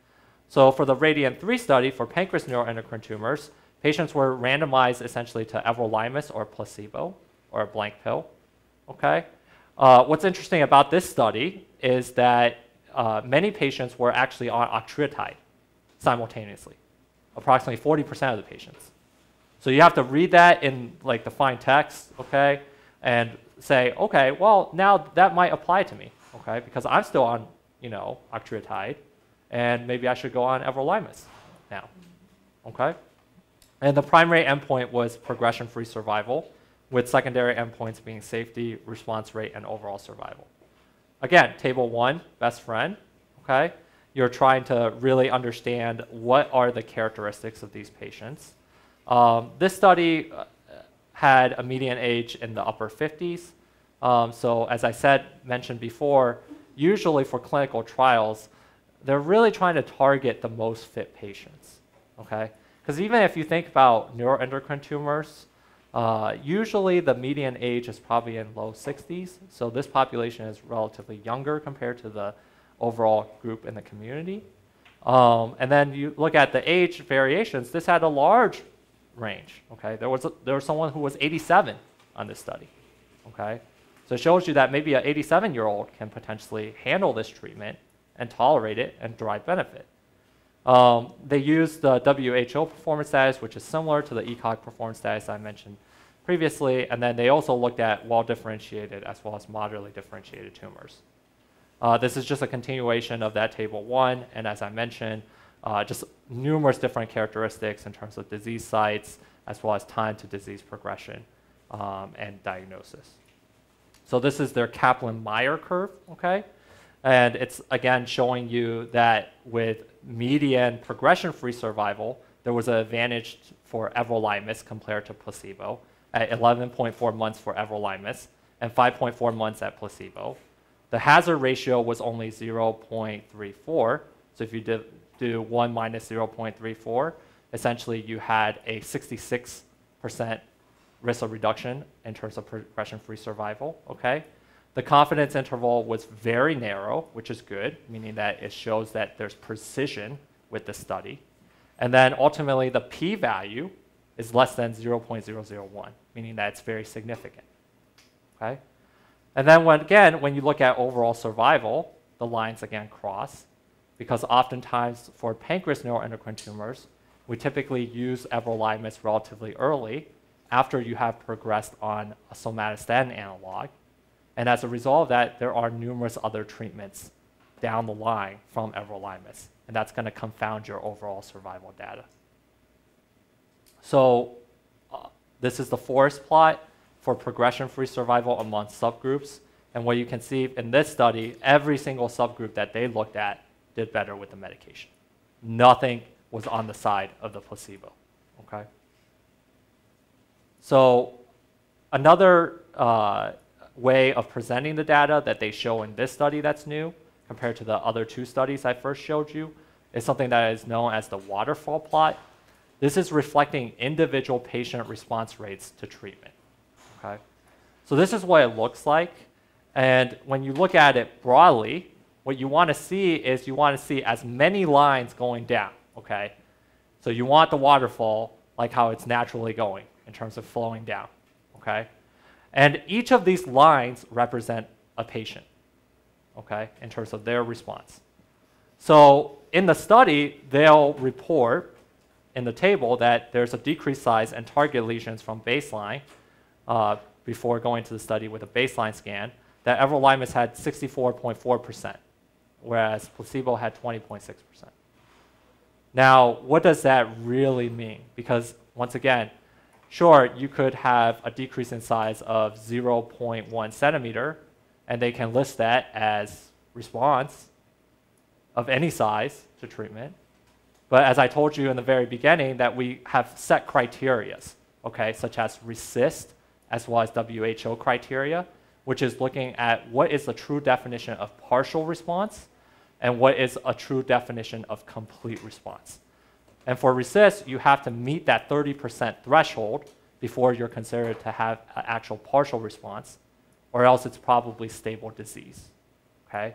[SPEAKER 2] So for the RADIANT three study for pancreas neuroendocrine tumors, patients were randomized essentially to everolimus or placebo or a blank pill, okay? Uh, what's interesting about this study is that uh, many patients were actually on octreotide simultaneously. Approximately forty percent of the patients. So you have to read that in like the fine text, okay, and say, okay, well, now that might apply to me, okay, because I'm still on, you know, octreotide, and maybe I should go on everolimus now, okay? And the primary endpoint was progression-free survival, with secondary endpoints being safety, response rate, and overall survival. Again, table one, best friend, okay? You're trying to really understand what are the characteristics of these patients. Um, this study uh, had a median age in the upper fifties. Um, so as I said, mentioned before, usually for clinical trials, they're really trying to target the most fit patients, okay? Because even if you think about neuroendocrine tumors, uh, usually the median age is probably in low sixties. So this population is relatively younger compared to the overall group in the community. Um, and then you look at the age variations, this had a large range, okay? There was, a, there was someone who was eighty-seven on this study, okay? So it shows you that maybe an eighty-seven-year-old can potentially handle this treatment and tolerate it and derive benefit. Um, they used the W H O performance status, which is similar to the E C O G performance status I mentioned previously, and then they also looked at well-differentiated as well as moderately differentiated tumors. Uh, this is just a continuation of that table one, and as I mentioned, uh, just numerous different characteristics in terms of disease sites, as well as time to disease progression um, and diagnosis. So this is their Kaplan-Meier curve, okay? And it's, again, showing you that with median progression-free survival, there was an advantage for everolimus compared to placebo at eleven point four months for everolimus and five point four months at placebo. The hazard ratio was only zero point three four. So if you did do one minus zero point three four, essentially you had a sixty-six percent risk of reduction in terms of progression-free survival, okay? The confidence interval was very narrow, which is good, meaning that it shows that there's precision with the study. And then ultimately the p-value is less than zero point zero zero one, meaning that it's very significant, okay? And then when, again, when you look at overall survival, the lines again cross, because oftentimes for pancreas neuroendocrine tumors, we typically use everolimus relatively early after you have progressed on a somatostatin analog. And as a result of that, there are numerous other treatments down the line from everolimus, and that's going to confound your overall survival data. So uh, this is the forest plot for progression-free survival among subgroups. And what you can see in this study, every single subgroup that they looked at did better with the medication. Nothing was on the side of the placebo, okay? So another uh, way of presenting the data that they show in this study that's new compared to the other two studies I first showed you is something that is known as the waterfall plot. This is reflecting individual patient response rates to treatment, okay? So this is what it looks like. And when you look at it broadly, what you want to see is you want to see as many lines going down, okay? So you want the waterfall like how it's naturally going in terms of flowing down, okay? And each of these lines represent a patient, okay, in terms of their response. So in the study, they'll report in the table that there's a decreased size and target lesions from baseline uh, before going to the study with a baseline scan, that everolimus had sixty-four point four percent, whereas placebo had twenty point six percent. Now, what does that really mean? Because once again, sure, you could have a decrease in size of zero point one centimeter, and they can list that as response of any size to treatment. But as I told you in the very beginning, that we have set criteria, okay, such as RECIST, as well as W H O criteria, which is looking at what is the true definition of partial response and what is a true definition of complete response. And for RECIST, you have to meet that thirty percent threshold before you're considered to have an actual partial response, or else it's probably stable disease, okay?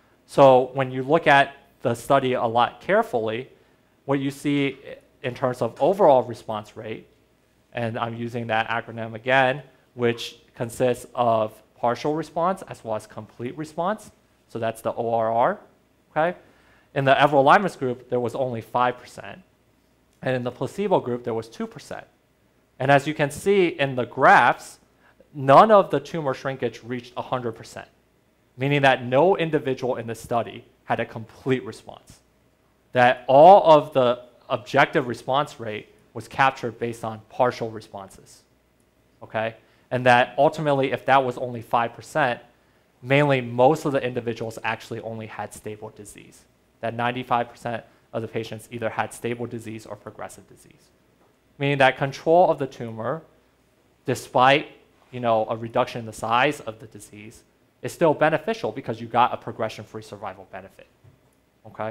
[SPEAKER 2] So when you look at the study a lot carefully, what you see in terms of overall response rate, and I'm using that acronym again, which consists of partial response as well as complete response, so that's the O R R, okay? In the everolimus group, there was only five percent, and in the placebo group, there was two percent. And as you can see in the graphs, none of the tumor shrinkage reached one hundred percent, meaning that no individual in the study had a complete response. That all of the objective response rate was captured based on partial responses, okay? And that ultimately, if that was only five percent, mainly most of the individuals actually only had stable disease. That ninety-five percent of the patients either had stable disease or progressive disease, meaning that control of the tumor, despite you know, a reduction in the size of the disease, is still beneficial because you got a progression-free survival benefit, okay?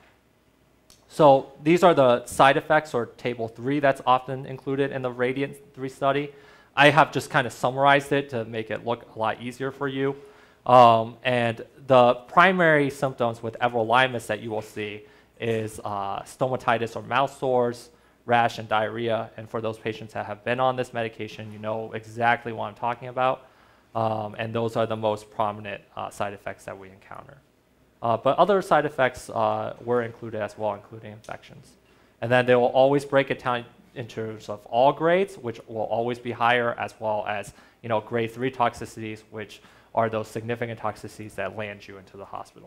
[SPEAKER 2] So these are the side effects, or table three, that's often included in the RADIANT three study. I have just kind of summarized it to make it look a lot easier for you. Um, and the primary symptoms with everolimus that you will see is uh, stomatitis or mouth sores, rash, and diarrhea. And for those patients that have been on this medication, you know exactly what I'm talking about. Um, and those are the most prominent uh, side effects that we encounter. Uh, but other side effects uh, were included as well, including infections. And then they will always break it down in terms of all grades, which will always be higher, as well as you know, grade three toxicities, which are those significant toxicities that land you into the hospital.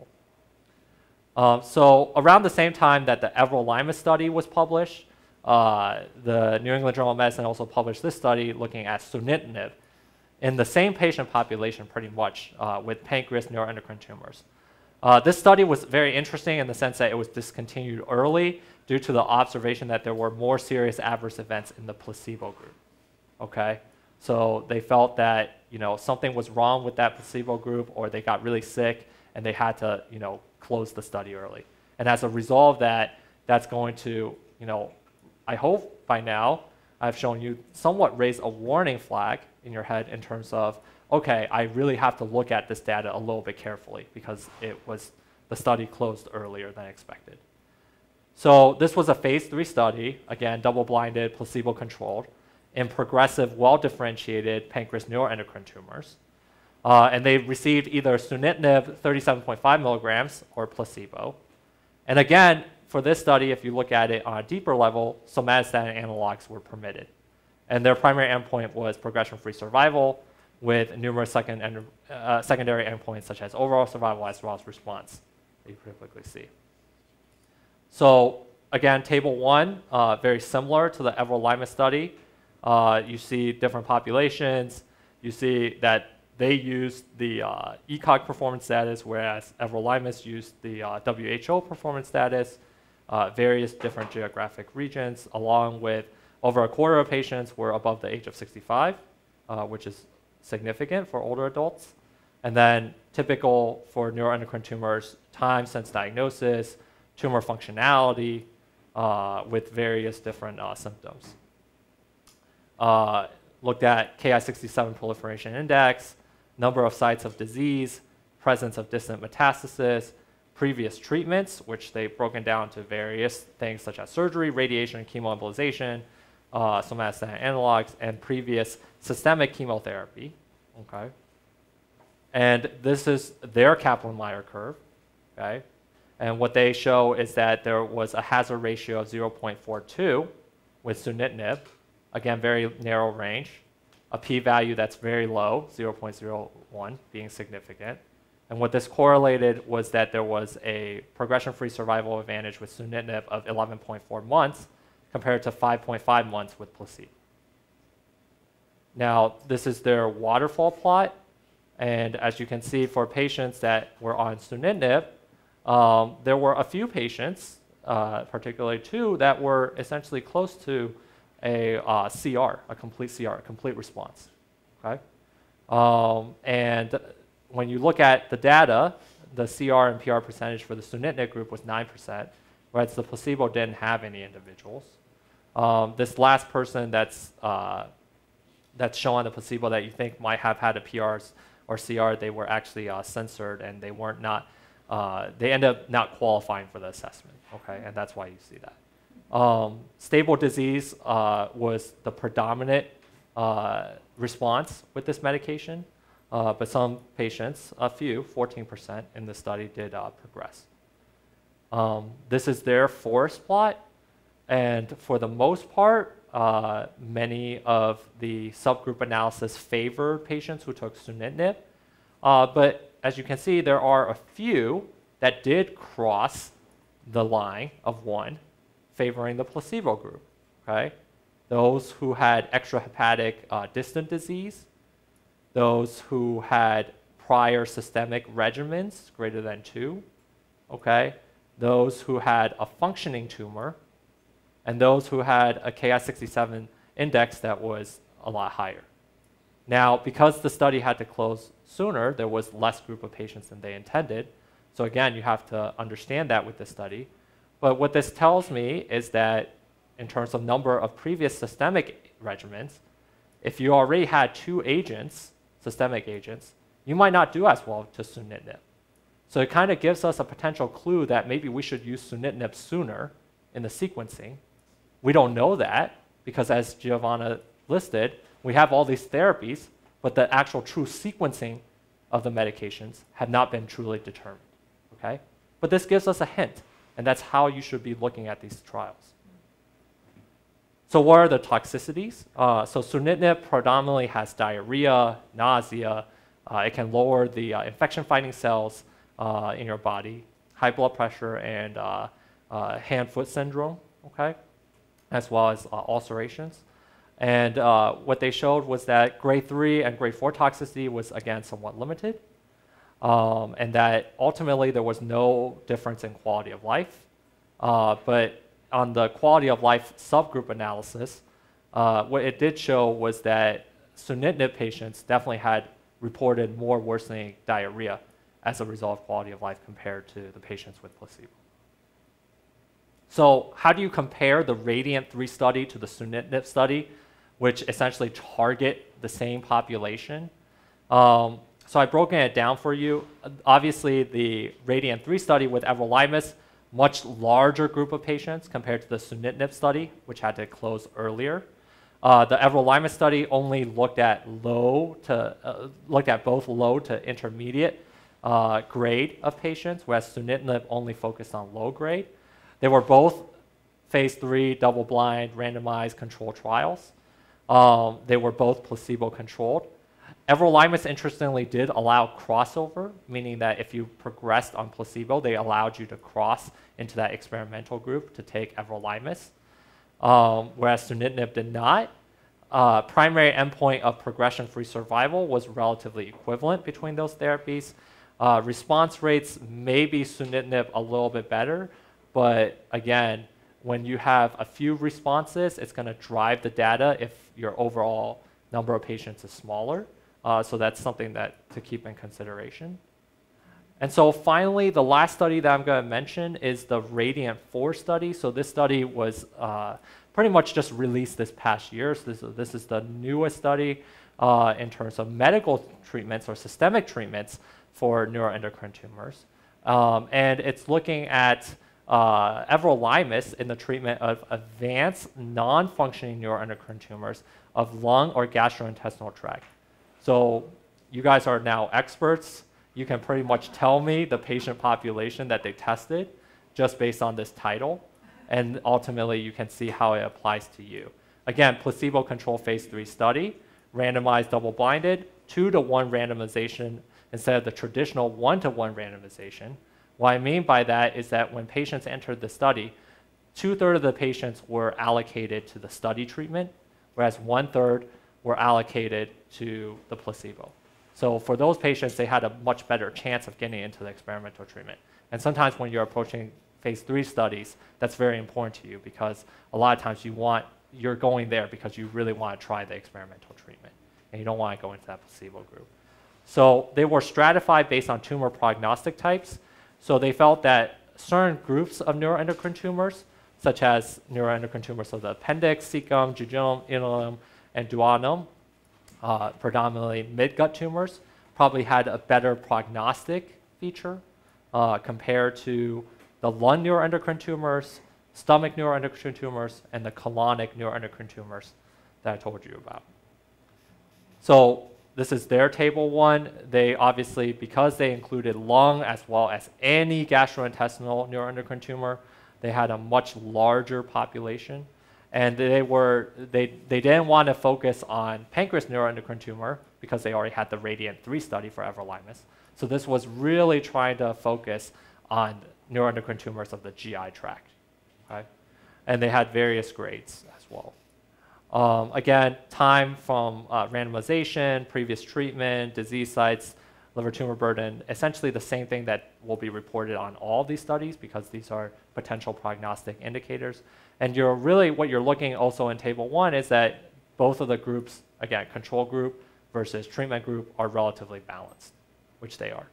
[SPEAKER 2] Um, so around the same time that the everolimus study was published, uh, the New England Journal of Medicine also published this study looking at sunitinib in the same patient population pretty much uh, with pancreas neuroendocrine tumors. Uh, this study was very interesting in the sense that it was discontinued early due to the observation that there were more serious adverse events in the placebo group, okay? So they felt that, you know, something was wrong with that placebo group, or they got really sick and they had to, you know, close the study early. And as a result of that, that's going to, you know, I hope by now I've shown you somewhat raise a warning flag in your head in terms of, okay, I really have to look at this data a little bit carefully because it was, the study closed earlier than expected. So this was a phase three study, again, double-blinded, placebo-controlled, in progressive, well-differentiated pancreas neuroendocrine tumors. Uh, and they received either sunitinib thirty-seven point five milligrams or placebo. And again, for this study, if you look at it on a deeper level, somatostatin analogs were permitted. And their primary endpoint was progression-free survival with numerous second and, uh, secondary endpoints such as overall survival as well as response that you typically see. So again, table one, uh, very similar to the everolimus study. Uh, you see different populations. You see that they used the uh, E C O G performance status, whereas everolimus used the uh, W H O performance status. uh, various different geographic regions, along with over a quarter of patients were above the age of sixty-five, uh, which is significant for older adults. And then typical for neuroendocrine tumors, time since diagnosis, tumor functionality, uh, with various different uh, symptoms. Uh, looked at Ki sixty-seven proliferation index, number of sites of disease, presence of distant metastasis, previous treatments, which they've broken down to various things such as surgery, radiation, chemoembolization, uh, somatostatin analogs, and previous systemic chemotherapy. Okay. And this is their Kaplan-Meier curve. Okay. And what they show is that there was a hazard ratio of zero point four two with sunitinib. Again, very narrow range. A p-value that's very low, zero point zero one, being significant. And what this correlated was that there was a progression-free survival advantage with sunitinib of eleven point four months compared to five point five months with placebo. Now, this is their waterfall plot. And as you can see, for patients that were on sunitinib, um, there were a few patients, uh, particularly two, that were essentially close to a uh, C R, a complete C R, a complete response. Okay? Um, and when you look at the data, the C R and P R percentage for the sunitinib group was nine percent, whereas the placebo didn't have any individuals. Um, this last person that's, uh, that's shown on the placebo that you think might have had a P R or C R, they were actually uh, censored and they weren't not, uh, they end up not qualifying for the assessment, okay? And that's why you see that. Um, stable disease uh, was the predominant uh, response with this medication, uh, but some patients, a few, fourteen percent in the study did uh, progress. Um, this is their forest plot, and for the most part, uh, many of the subgroup analysis favored patients who took sunitinib, uh, but as you can see, there are a few that did cross the line of one, favoring the placebo group, okay? Those who had extrahepatic uh, distant disease, those who had prior systemic regimens greater than two, okay? Those who had a functioning tumor, and those who had a Ki sixty-seven index that was a lot higher. Now, because the study had to close sooner, there was less group of patients than they intended. So again, you have to understand that with this study. But what this tells me is that in terms of number of previous systemic regimens, if you already had two agents, systemic agents, you might not do as well to sunitinib. So it kind of gives us a potential clue that maybe we should use sunitinib sooner in the sequencing. We don't know that because, as Giovanna listed, we have all these therapies, but the actual true sequencing of the medications have not been truly determined. Okay? But this gives us a hint, and that's how you should be looking at these trials. So what are the toxicities? Uh, so sunitinib predominantly has diarrhea, nausea. Uh, it can lower the uh, infection-fighting cells uh, in your body, high blood pressure, and uh, uh, hand-foot syndrome, okay? As well as uh, ulcerations. And uh, what they showed was that grade three and grade four toxicity was, again, somewhat limited. Um, and that ultimately there was no difference in quality of life. Uh, but on the quality of life subgroup analysis, uh, what it did show was that sunitinib patients definitely had reported more worsening diarrhea as a result of quality of life compared to the patients with placebo. So how do you compare the RADIANT three study to the sunitinib study, which essentially target the same population? Um, so I've broken it down for you. Obviously, the RADIANT three study with everolimus, much larger group of patients compared to the sunitinib study, which had to close earlier. Uh, the everolimus study only looked at low to uh, looked at both low to intermediate uh, grade of patients, whereas sunitinib only focused on low grade. They were both phase three, double-blind, randomized controlled trials. Um, they were both placebo-controlled. Everolimus, interestingly, did allow crossover, meaning that if you progressed on placebo, they allowed you to cross into that experimental group to take everolimus, um, whereas sunitinib did not. Uh, primary endpoint of progression-free survival was relatively equivalent between those therapies. Uh, response rates may be sunitinib a little bit better, But again, when you have a few responses, it's going to drive the data if your overall number of patients is smaller. Uh, so that's something that to keep in consideration. And so finally, the last study that I'm going to mention is the RADIANT four study. So this study was uh, pretty much just released this past year. So this, this is the newest study uh, in terms of medical treatments or systemic treatments for neuroendocrine tumors. Um, and it's looking at uh, everolimus in the treatment of advanced non-functioning neuroendocrine tumors of lung or gastrointestinal tract. So you guys are now experts. You can pretty much tell me the patient population that they tested just based on this title. And ultimately, you can see how it applies to you. Again, placebo-controlled phase three study, randomized double-blinded, two to one randomization instead of the traditional one to one randomization. What I mean by that is that when patients entered the study, two-thirds of the patients were allocated to the study treatment, whereas one-third were allocated to the placebo. So for those patients, they had a much better chance of getting into the experimental treatment. And sometimes when you're approaching phase three studies, that's very important to you because a lot of times you want, you're going there because you really want to try the experimental treatment and you don't want to go into that placebo group. So they were stratified based on tumor prognostic types. So they felt that certain groups of neuroendocrine tumors, such as neuroendocrine tumors of the appendix, cecum, jejunum, ileum, and duodenum, Uh, predominantly mid-gut tumors, probably had a better prognostic feature uh, compared to the lung neuroendocrine tumors, stomach neuroendocrine tumors, and the colonic neuroendocrine tumors that I told you about. So this is their table one. They obviously, because they included lung as well as any gastrointestinal neuroendocrine tumor, they had a much larger population. And they were they, they didn't want to focus on pancreas neuroendocrine tumor because they already had the RADIANT three study for everolimus. So this was really trying to focus on neuroendocrine tumors of the G I tract. Okay? And they had various grades as well. Um, again, time from uh, randomization, previous treatment, disease sites, liver tumor burden, essentially the same thing that will be reported on all these studies because these are potential prognostic indicators. And you're really, what you're looking also in table one is that both of the groups, again, control group versus treatment group are relatively balanced, which they are.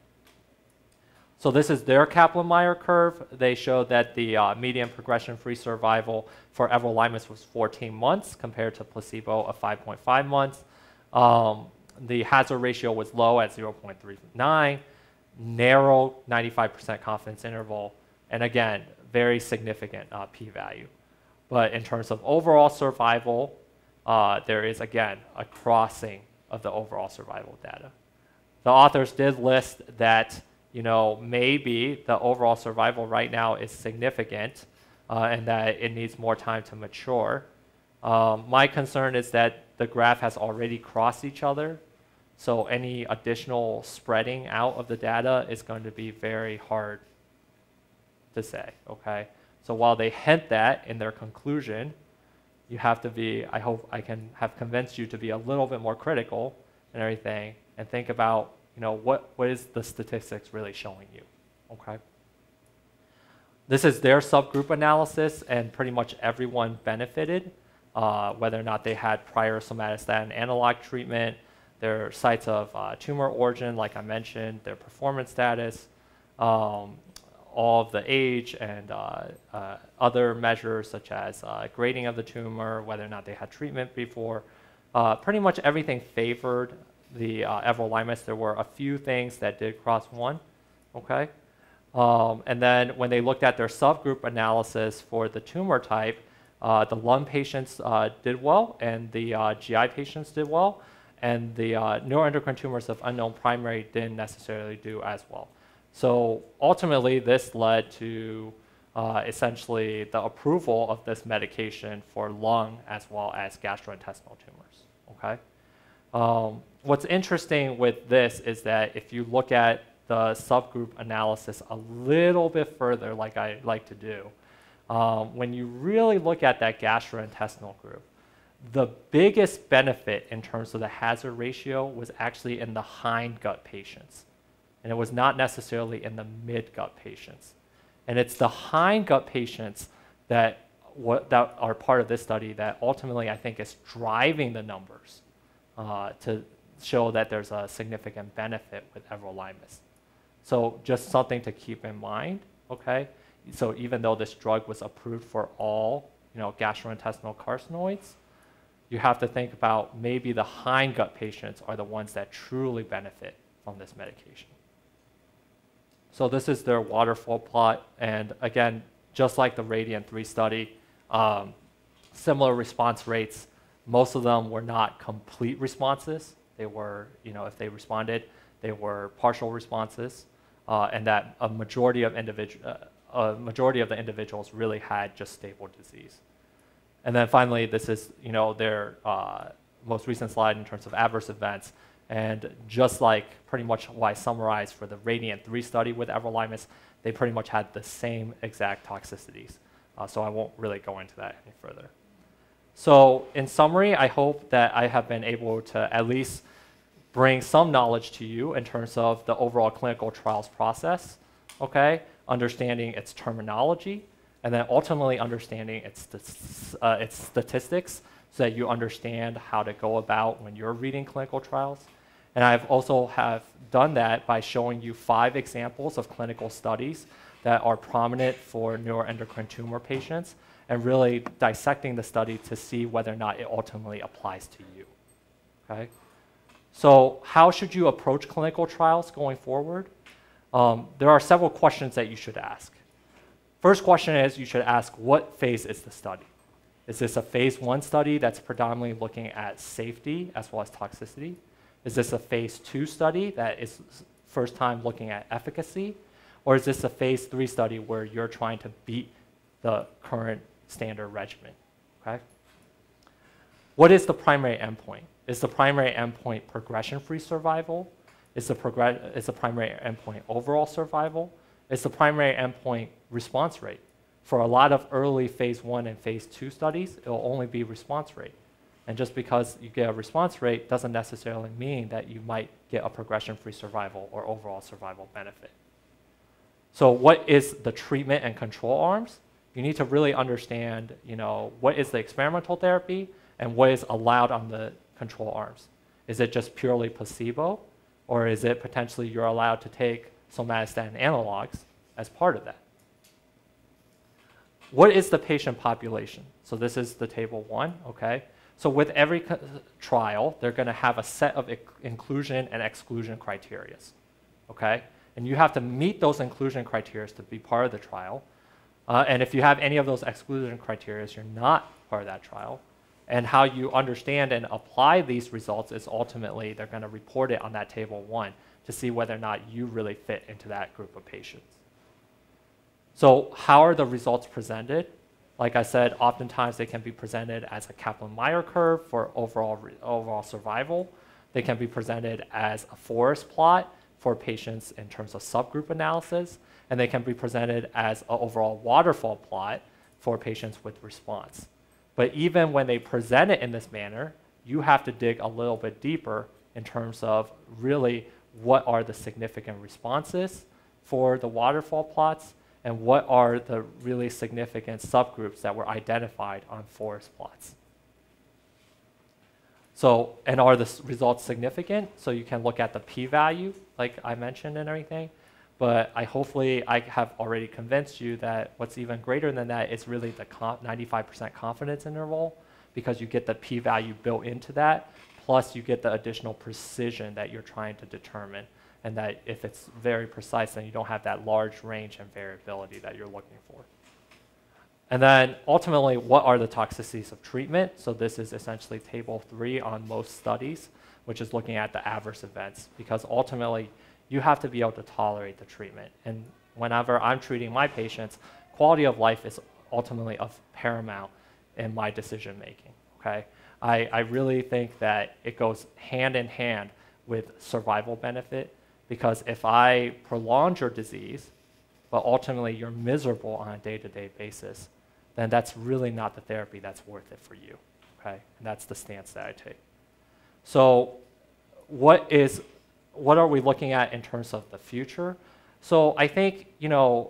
[SPEAKER 2] So this is their Kaplan-Meier curve. They showed that the uh, median progression-free survival for everolimus was fourteen months compared to placebo of five point five months. Um, the hazard ratio was low at zero point three nine, narrow ninety-five percent confidence interval, and again, very significant uh, p-value. But in terms of overall survival, uh, there is, again, a crossing of the overall survival data. The authors did list that, you know, maybe the overall survival right now is significant uh, and that it needs more time to mature. Um, my concern is that the graph has already crossed each other, so any additional spreading out of the data is going to be very hard to say, okay? So while they hint that in their conclusion, you have to be, I hope I can have convinced you to be a little bit more critical and everything and think about, you know, what, what is the statistics really showing you, okay? This is their subgroup analysis and pretty much everyone benefited, uh, whether or not they had prior somatostatin analog treatment, their sites of uh, tumor origin, like I mentioned, their performance status, um, all of the age and uh, uh, other measures such as uh, grading of the tumor, whether or not they had treatment before. Uh, pretty much everything favored the uh, everolimus. There were a few things that did cross one, okay? Um, and then when they looked at their subgroup analysis for the tumor type, uh, the lung patients uh, did well and the uh, G I patients did well, and the uh, neuroendocrine tumors of unknown primary didn't necessarily do as well. So ultimately, this led to uh, essentially the approval of this medication for lung as well as gastrointestinal tumors, okay? Um, what's interesting with this is that if you look at the subgroup analysis a little bit further, like I like to do, um, when you really look at that gastrointestinal group, the biggest benefit in terms of the hazard ratio was actually in the hindgut patients. And it was not necessarily in the midgut patients. And it's the hindgut patients that, what, that are part of this study that ultimately I think is driving the numbers uh, to show that there's a significant benefit with everolimus. So just something to keep in mind, okay? So even though this drug was approved for all, you know, gastrointestinal carcinoids, you have to think about maybe the hindgut patients are the ones that truly benefit from this medication. So this is their waterfall plot, and again, just like the RADIANT three study, um, similar response rates. Most of them were not complete responses. They were, you know, if they responded, they were partial responses, uh, and that a majority of individual, uh, a majority of the individuals really had just stable disease. And then finally, this is, you know, their uh, most recent slide in terms of adverse events. And just like pretty much what I summarized for the RADIANT three study with everolimus, they pretty much had the same exact toxicities. Uh, so I won't really go into that any further. So in summary, I hope that I have been able to at least bring some knowledge to you in terms of the overall clinical trials process, okay? Understanding its terminology, and then ultimately understanding its, uh, its statistics so that you understand how to go about when you're reading clinical trials. And I've also have done that by showing you five examples of clinical studies that are prominent for neuroendocrine tumor patients, and really dissecting the study to see whether or not it ultimately applies to you, okay? So how should you approach clinical trials going forward? Um, there are several questions that you should ask. First question is, you should ask, what phase is the study? Is this a phase one study that's predominantly looking at safety as well as toxicity? Is this a phase two study that is first time looking at efficacy? Or is this a phase three study where you're trying to beat the current standard regimen, okay? What is the primary endpoint? Is the primary endpoint progression-free survival? Is the, progress is the primary endpoint overall survival? Is the primary endpoint response rate? For a lot of early phase one and phase two studies, it'll only be response rate. And just because you get a response rate doesn't necessarily mean that you might get a progression-free survival or overall survival benefit. So what is the treatment and control arms? You need to really understand, you know, what is the experimental therapy and what is allowed on the control arms. Is it just purely placebo, or is it potentially you're allowed to take somatostatin analogs as part of that? What is the patient population? So this is the table one, okay? So with every trial, they're gonna have a set of inclusion and exclusion criteria, okay? And you have to meet those inclusion criteria to be part of the trial. Uh, and if you have any of those exclusion criteria, you're not part of that trial. And how you understand and apply these results is ultimately they're going to report it on that table one to see whether or not you really fit into that group of patients. So how are the results presented? Like I said, oftentimes they can be presented as a Kaplan-Meier curve for overall, overall survival. They can be presented as a forest plot for patients in terms of subgroup analysis, and they can be presented as an overall waterfall plot for patients with response. But even when they present it in this manner, you have to dig a little bit deeper in terms of really what are the significant responses for the waterfall plots and what are the really significant subgroups that were identified on forest plots. So, and are the results significant? So you can look at the p-value, like I mentioned and everything. But I hopefully I have already convinced you that what's even greater than that is really the ninety-five percent confidence interval, because you get the p-value built into that, plus you get the additional precision that you're trying to determine. And that if it's very precise, then you don't have that large range and variability that you're looking for. And then ultimately, what are the toxicities of treatment? So this is essentially table three on most studies, which is looking at the adverse events, because ultimately you have to be able to tolerate the treatment. And whenever I'm treating my patients, quality of life is ultimately of paramount in my decision making, okay? I, I really think that it goes hand in hand with survival benefit, because if I prolong your disease, but ultimately you're miserable on a day-to-day basis, then that's really not the therapy that's worth it for you, okay? And that's the stance that I take. So what is, what are we looking at in terms of the future? So I think, you know,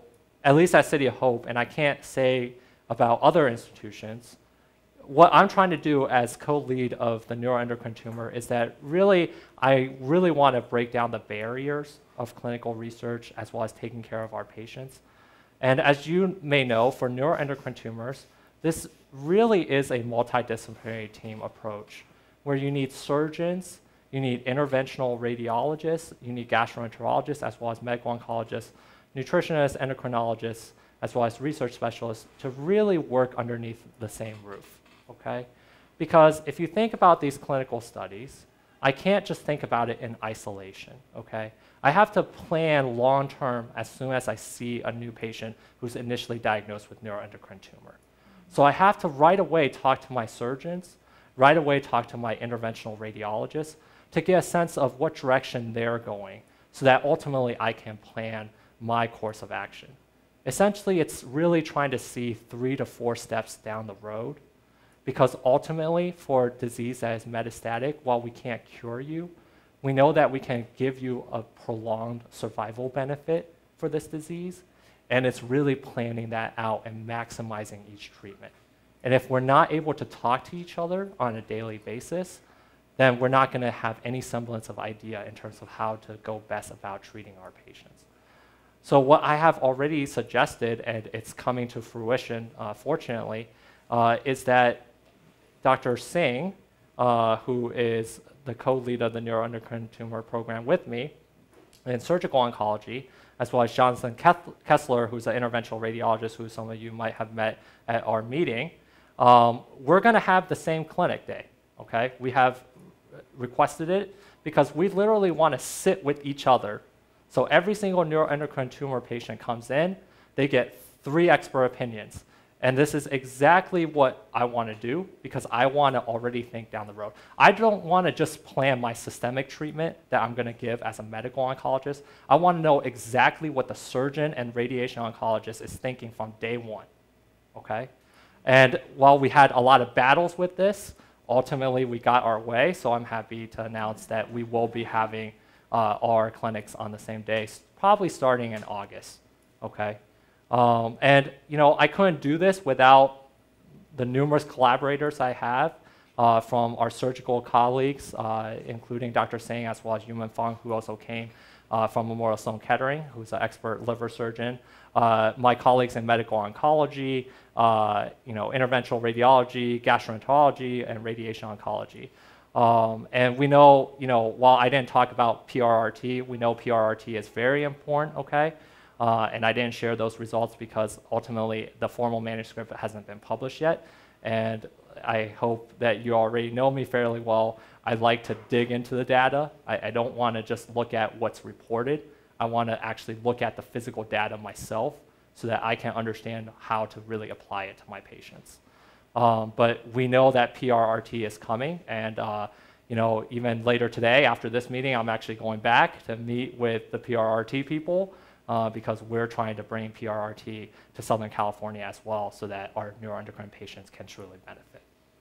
[SPEAKER 2] at least at City of Hope, and I can't say about other institutions, what I'm trying to do as co-lead of the neuroendocrine tumor is that really, I really want to break down the barriers of clinical research as well as taking care of our patients. And as you may know, for neuroendocrine tumors, this really is a multidisciplinary team approach where you need surgeons, you need interventional radiologists, you need gastroenterologists, as well as medical oncologists, nutritionists, endocrinologists, as well as research specialists to really work underneath the same roof, okay? Because if you think about these clinical studies, I can't just think about it in isolation, okay? I have to plan long-term as soon as I see a new patient who's initially diagnosed with neuroendocrine tumor. So I have to right away talk to my surgeons, right away talk to my interventional radiologists to get a sense of what direction they're going so that ultimately I can plan my course of action. Essentially, it's really trying to see three to four steps down the road because ultimately for disease that is metastatic, while we can't cure you, we know that we can give you a prolonged survival benefit for this disease, and it's really planning that out and maximizing each treatment. And if we're not able to talk to each other on a daily basis, then we're not going to have any semblance of idea in terms of how to go best about treating our patients. So what I have already suggested, and it's coming to fruition, uh, fortunately, uh, is that Doctor Singh, uh, who is the co-lead of the neuroendocrine tumor program with me in surgical oncology, as well as Jonathan Kessler, who's an interventional radiologist who some of you might have met at our meeting, um, we're going to have the same clinic day, okay? We have requested it because we literally want to sit with each other. So every single neuroendocrine tumor patient comes in, they get three expert opinions. And this is exactly what I want to do because I want to already think down the road. I don't want to just plan my systemic treatment that I'm going to give as a medical oncologist. I want to know exactly what the surgeon and radiation oncologist is thinking from day one, okay? And while we had a lot of battles with this, ultimately we got our way, so I'm happy to announce that we will be having uh, our clinics on the same day, probably starting in August, okay? Um, and you know, I couldn't do this without the numerous collaborators I have uh, from our surgical colleagues, uh, including Doctor Singh as well as Yuman Fong, who also came uh, from Memorial Sloan Kettering, who's an expert liver surgeon. Uh, my colleagues in medical oncology, uh, you know, interventional radiology, gastroenterology, and radiation oncology. Um, and we know, you know, while I didn't talk about P R R T, we know P R R T is very important, okay? Uh, and I didn't share those results because ultimately the formal manuscript hasn't been published yet. And I hope that you already know me fairly well. I like to dig into the data. I, I don't want to just look at what's reported. I want to actually look at the physical data myself so that I can understand how to really apply it to my patients. Um, but we know that P R R T is coming, and uh, you know, even later today after this meeting, I'm actually going back to meet with the P R R T people uh, because we're trying to bring P R R T to Southern California as well so that our neuroendocrine patients can truly benefit.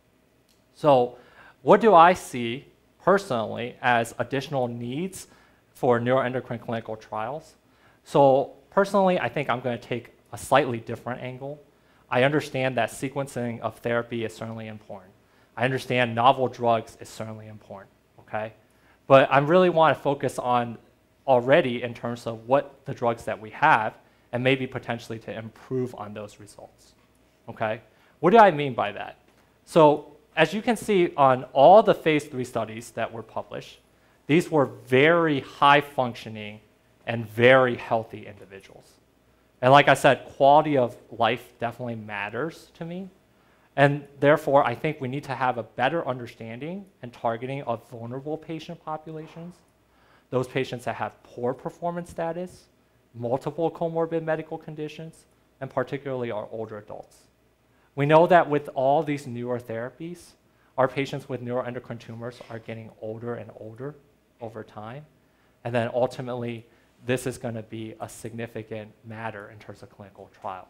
[SPEAKER 2] So what do I see personally as additional needs for neuroendocrine clinical trials? So personally, I think I'm going to take a slightly different angle. I understand that sequencing of therapy is certainly important. I understand novel drugs is certainly important, okay? But I really want to focus on already in terms of what the drugs that we have and maybe potentially to improve on those results, okay? What do I mean by that? So as you can see on all the phase three studies that were published, these were very high functioning and very healthy individuals. And like I said, quality of life definitely matters to me. And therefore, I think we need to have a better understanding and targeting of vulnerable patient populations, those patients that have poor performance status, multiple comorbid medical conditions, and particularly our older adults. We know that with all these newer therapies, our patients with neuroendocrine tumors are getting older and older over time. And then ultimately, this is going to be a significant matter in terms of clinical trials.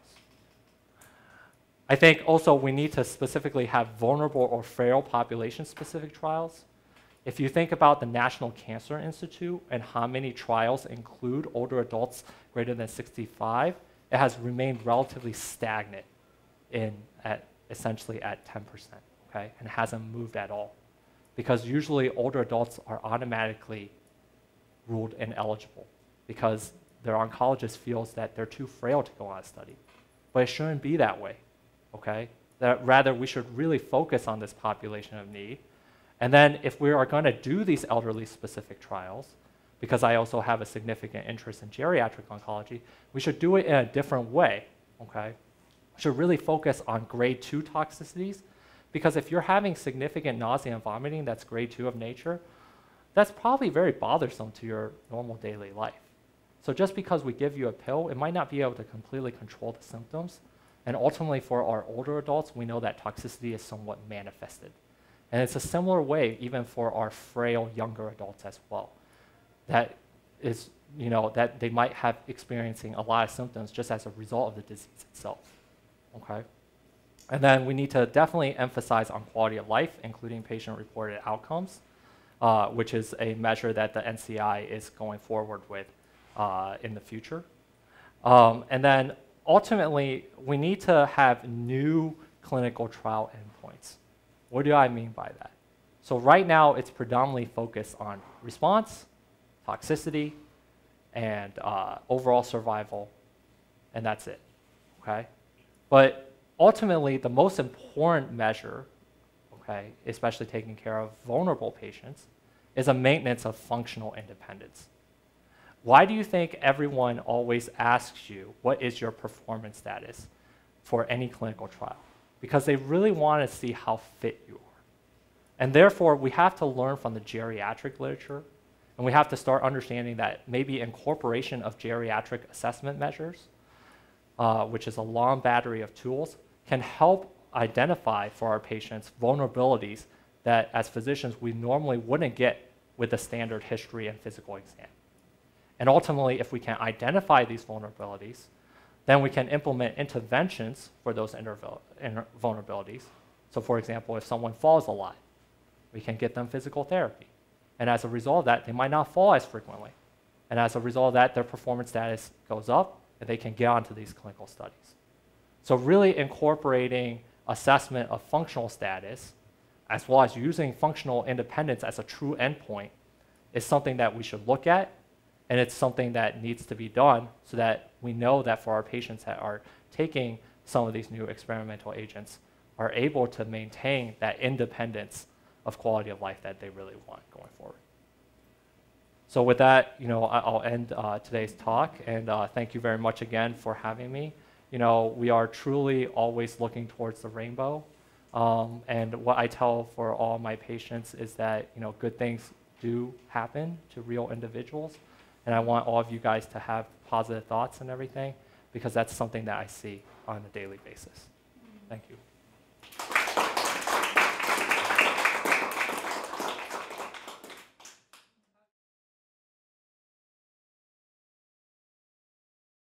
[SPEAKER 2] I think also we need to specifically have vulnerable or frail population-specific trials. If you think about the National Cancer Institute and how many trials include older adults greater than sixty-five, it it has remained relatively stagnant in at essentially at ten percent, okay, and hasn't moved at all. Because usually older adults are automatically ruled ineligible because their oncologist feels that they're too frail to go on a study. But it shouldn't be that way, okay? That rather, we should really focus on this population of need. And then if we are going to do these elderly specific trials, because I also have a significant interest in geriatric oncology, we should do it in a different way, okay? We should really focus on grade two toxicities, because if you're having significant nausea and vomiting that's grade two of nature, that's probably very bothersome to your normal daily life. So just because we give you a pill, it might not be able to completely control the symptoms. And ultimately for our older adults, we know that toxicity is somewhat manifested. And it's a similar way even for our frail younger adults as well. That is, you know, that they might have experiencing a lot of symptoms just as a result of the disease itself, okay? And then we need to definitely emphasize on quality of life, including patient-reported outcomes, uh, which is a measure that the N C I is going forward with uh, in the future. Um, and then ultimately, we need to have new clinical trial endpoints. What do I mean by that? So right now, it's predominantly focused on response, toxicity, and uh, overall survival, and that's it, okay? But ultimately, the most important measure, okay, especially taking care of vulnerable patients, is a maintenance of functional independence. Why do you think everyone always asks you, what is your performance status for any clinical trial? Because they really want to see how fit you are. And therefore, we have to learn from the geriatric literature, and we have to start understanding that maybe incorporation of geriatric assessment measures, uh, which is a long battery of tools, can help identify for our patients vulnerabilities that as physicians we normally wouldn't get with a standard history and physical exam. And ultimately, if we can identify these vulnerabilities, then we can implement interventions for those vulnerabilities. So for example, if someone falls a lot, we can get them physical therapy. And as a result of that, they might not fall as frequently. And as a result of that, their performance status goes up, and they can get onto these clinical studies. So really incorporating assessment of functional status, as well as using functional independence as a true endpoint, is something that we should look at, and it's something that needs to be done so that we know that for our patients that are taking some of these new experimental agents are able to maintain that independence of quality of life that they really want going forward. So with that, you know, I'll end uh, today's talk, and uh, thank you very much again for having me. You know, we are truly always looking towards the rainbow, um, and what I tell for all my patients is that, you know, good things do happen to real individuals, and I want all of you guys to have positive thoughts and everything, because that's something that I see on a daily basis. Thank you.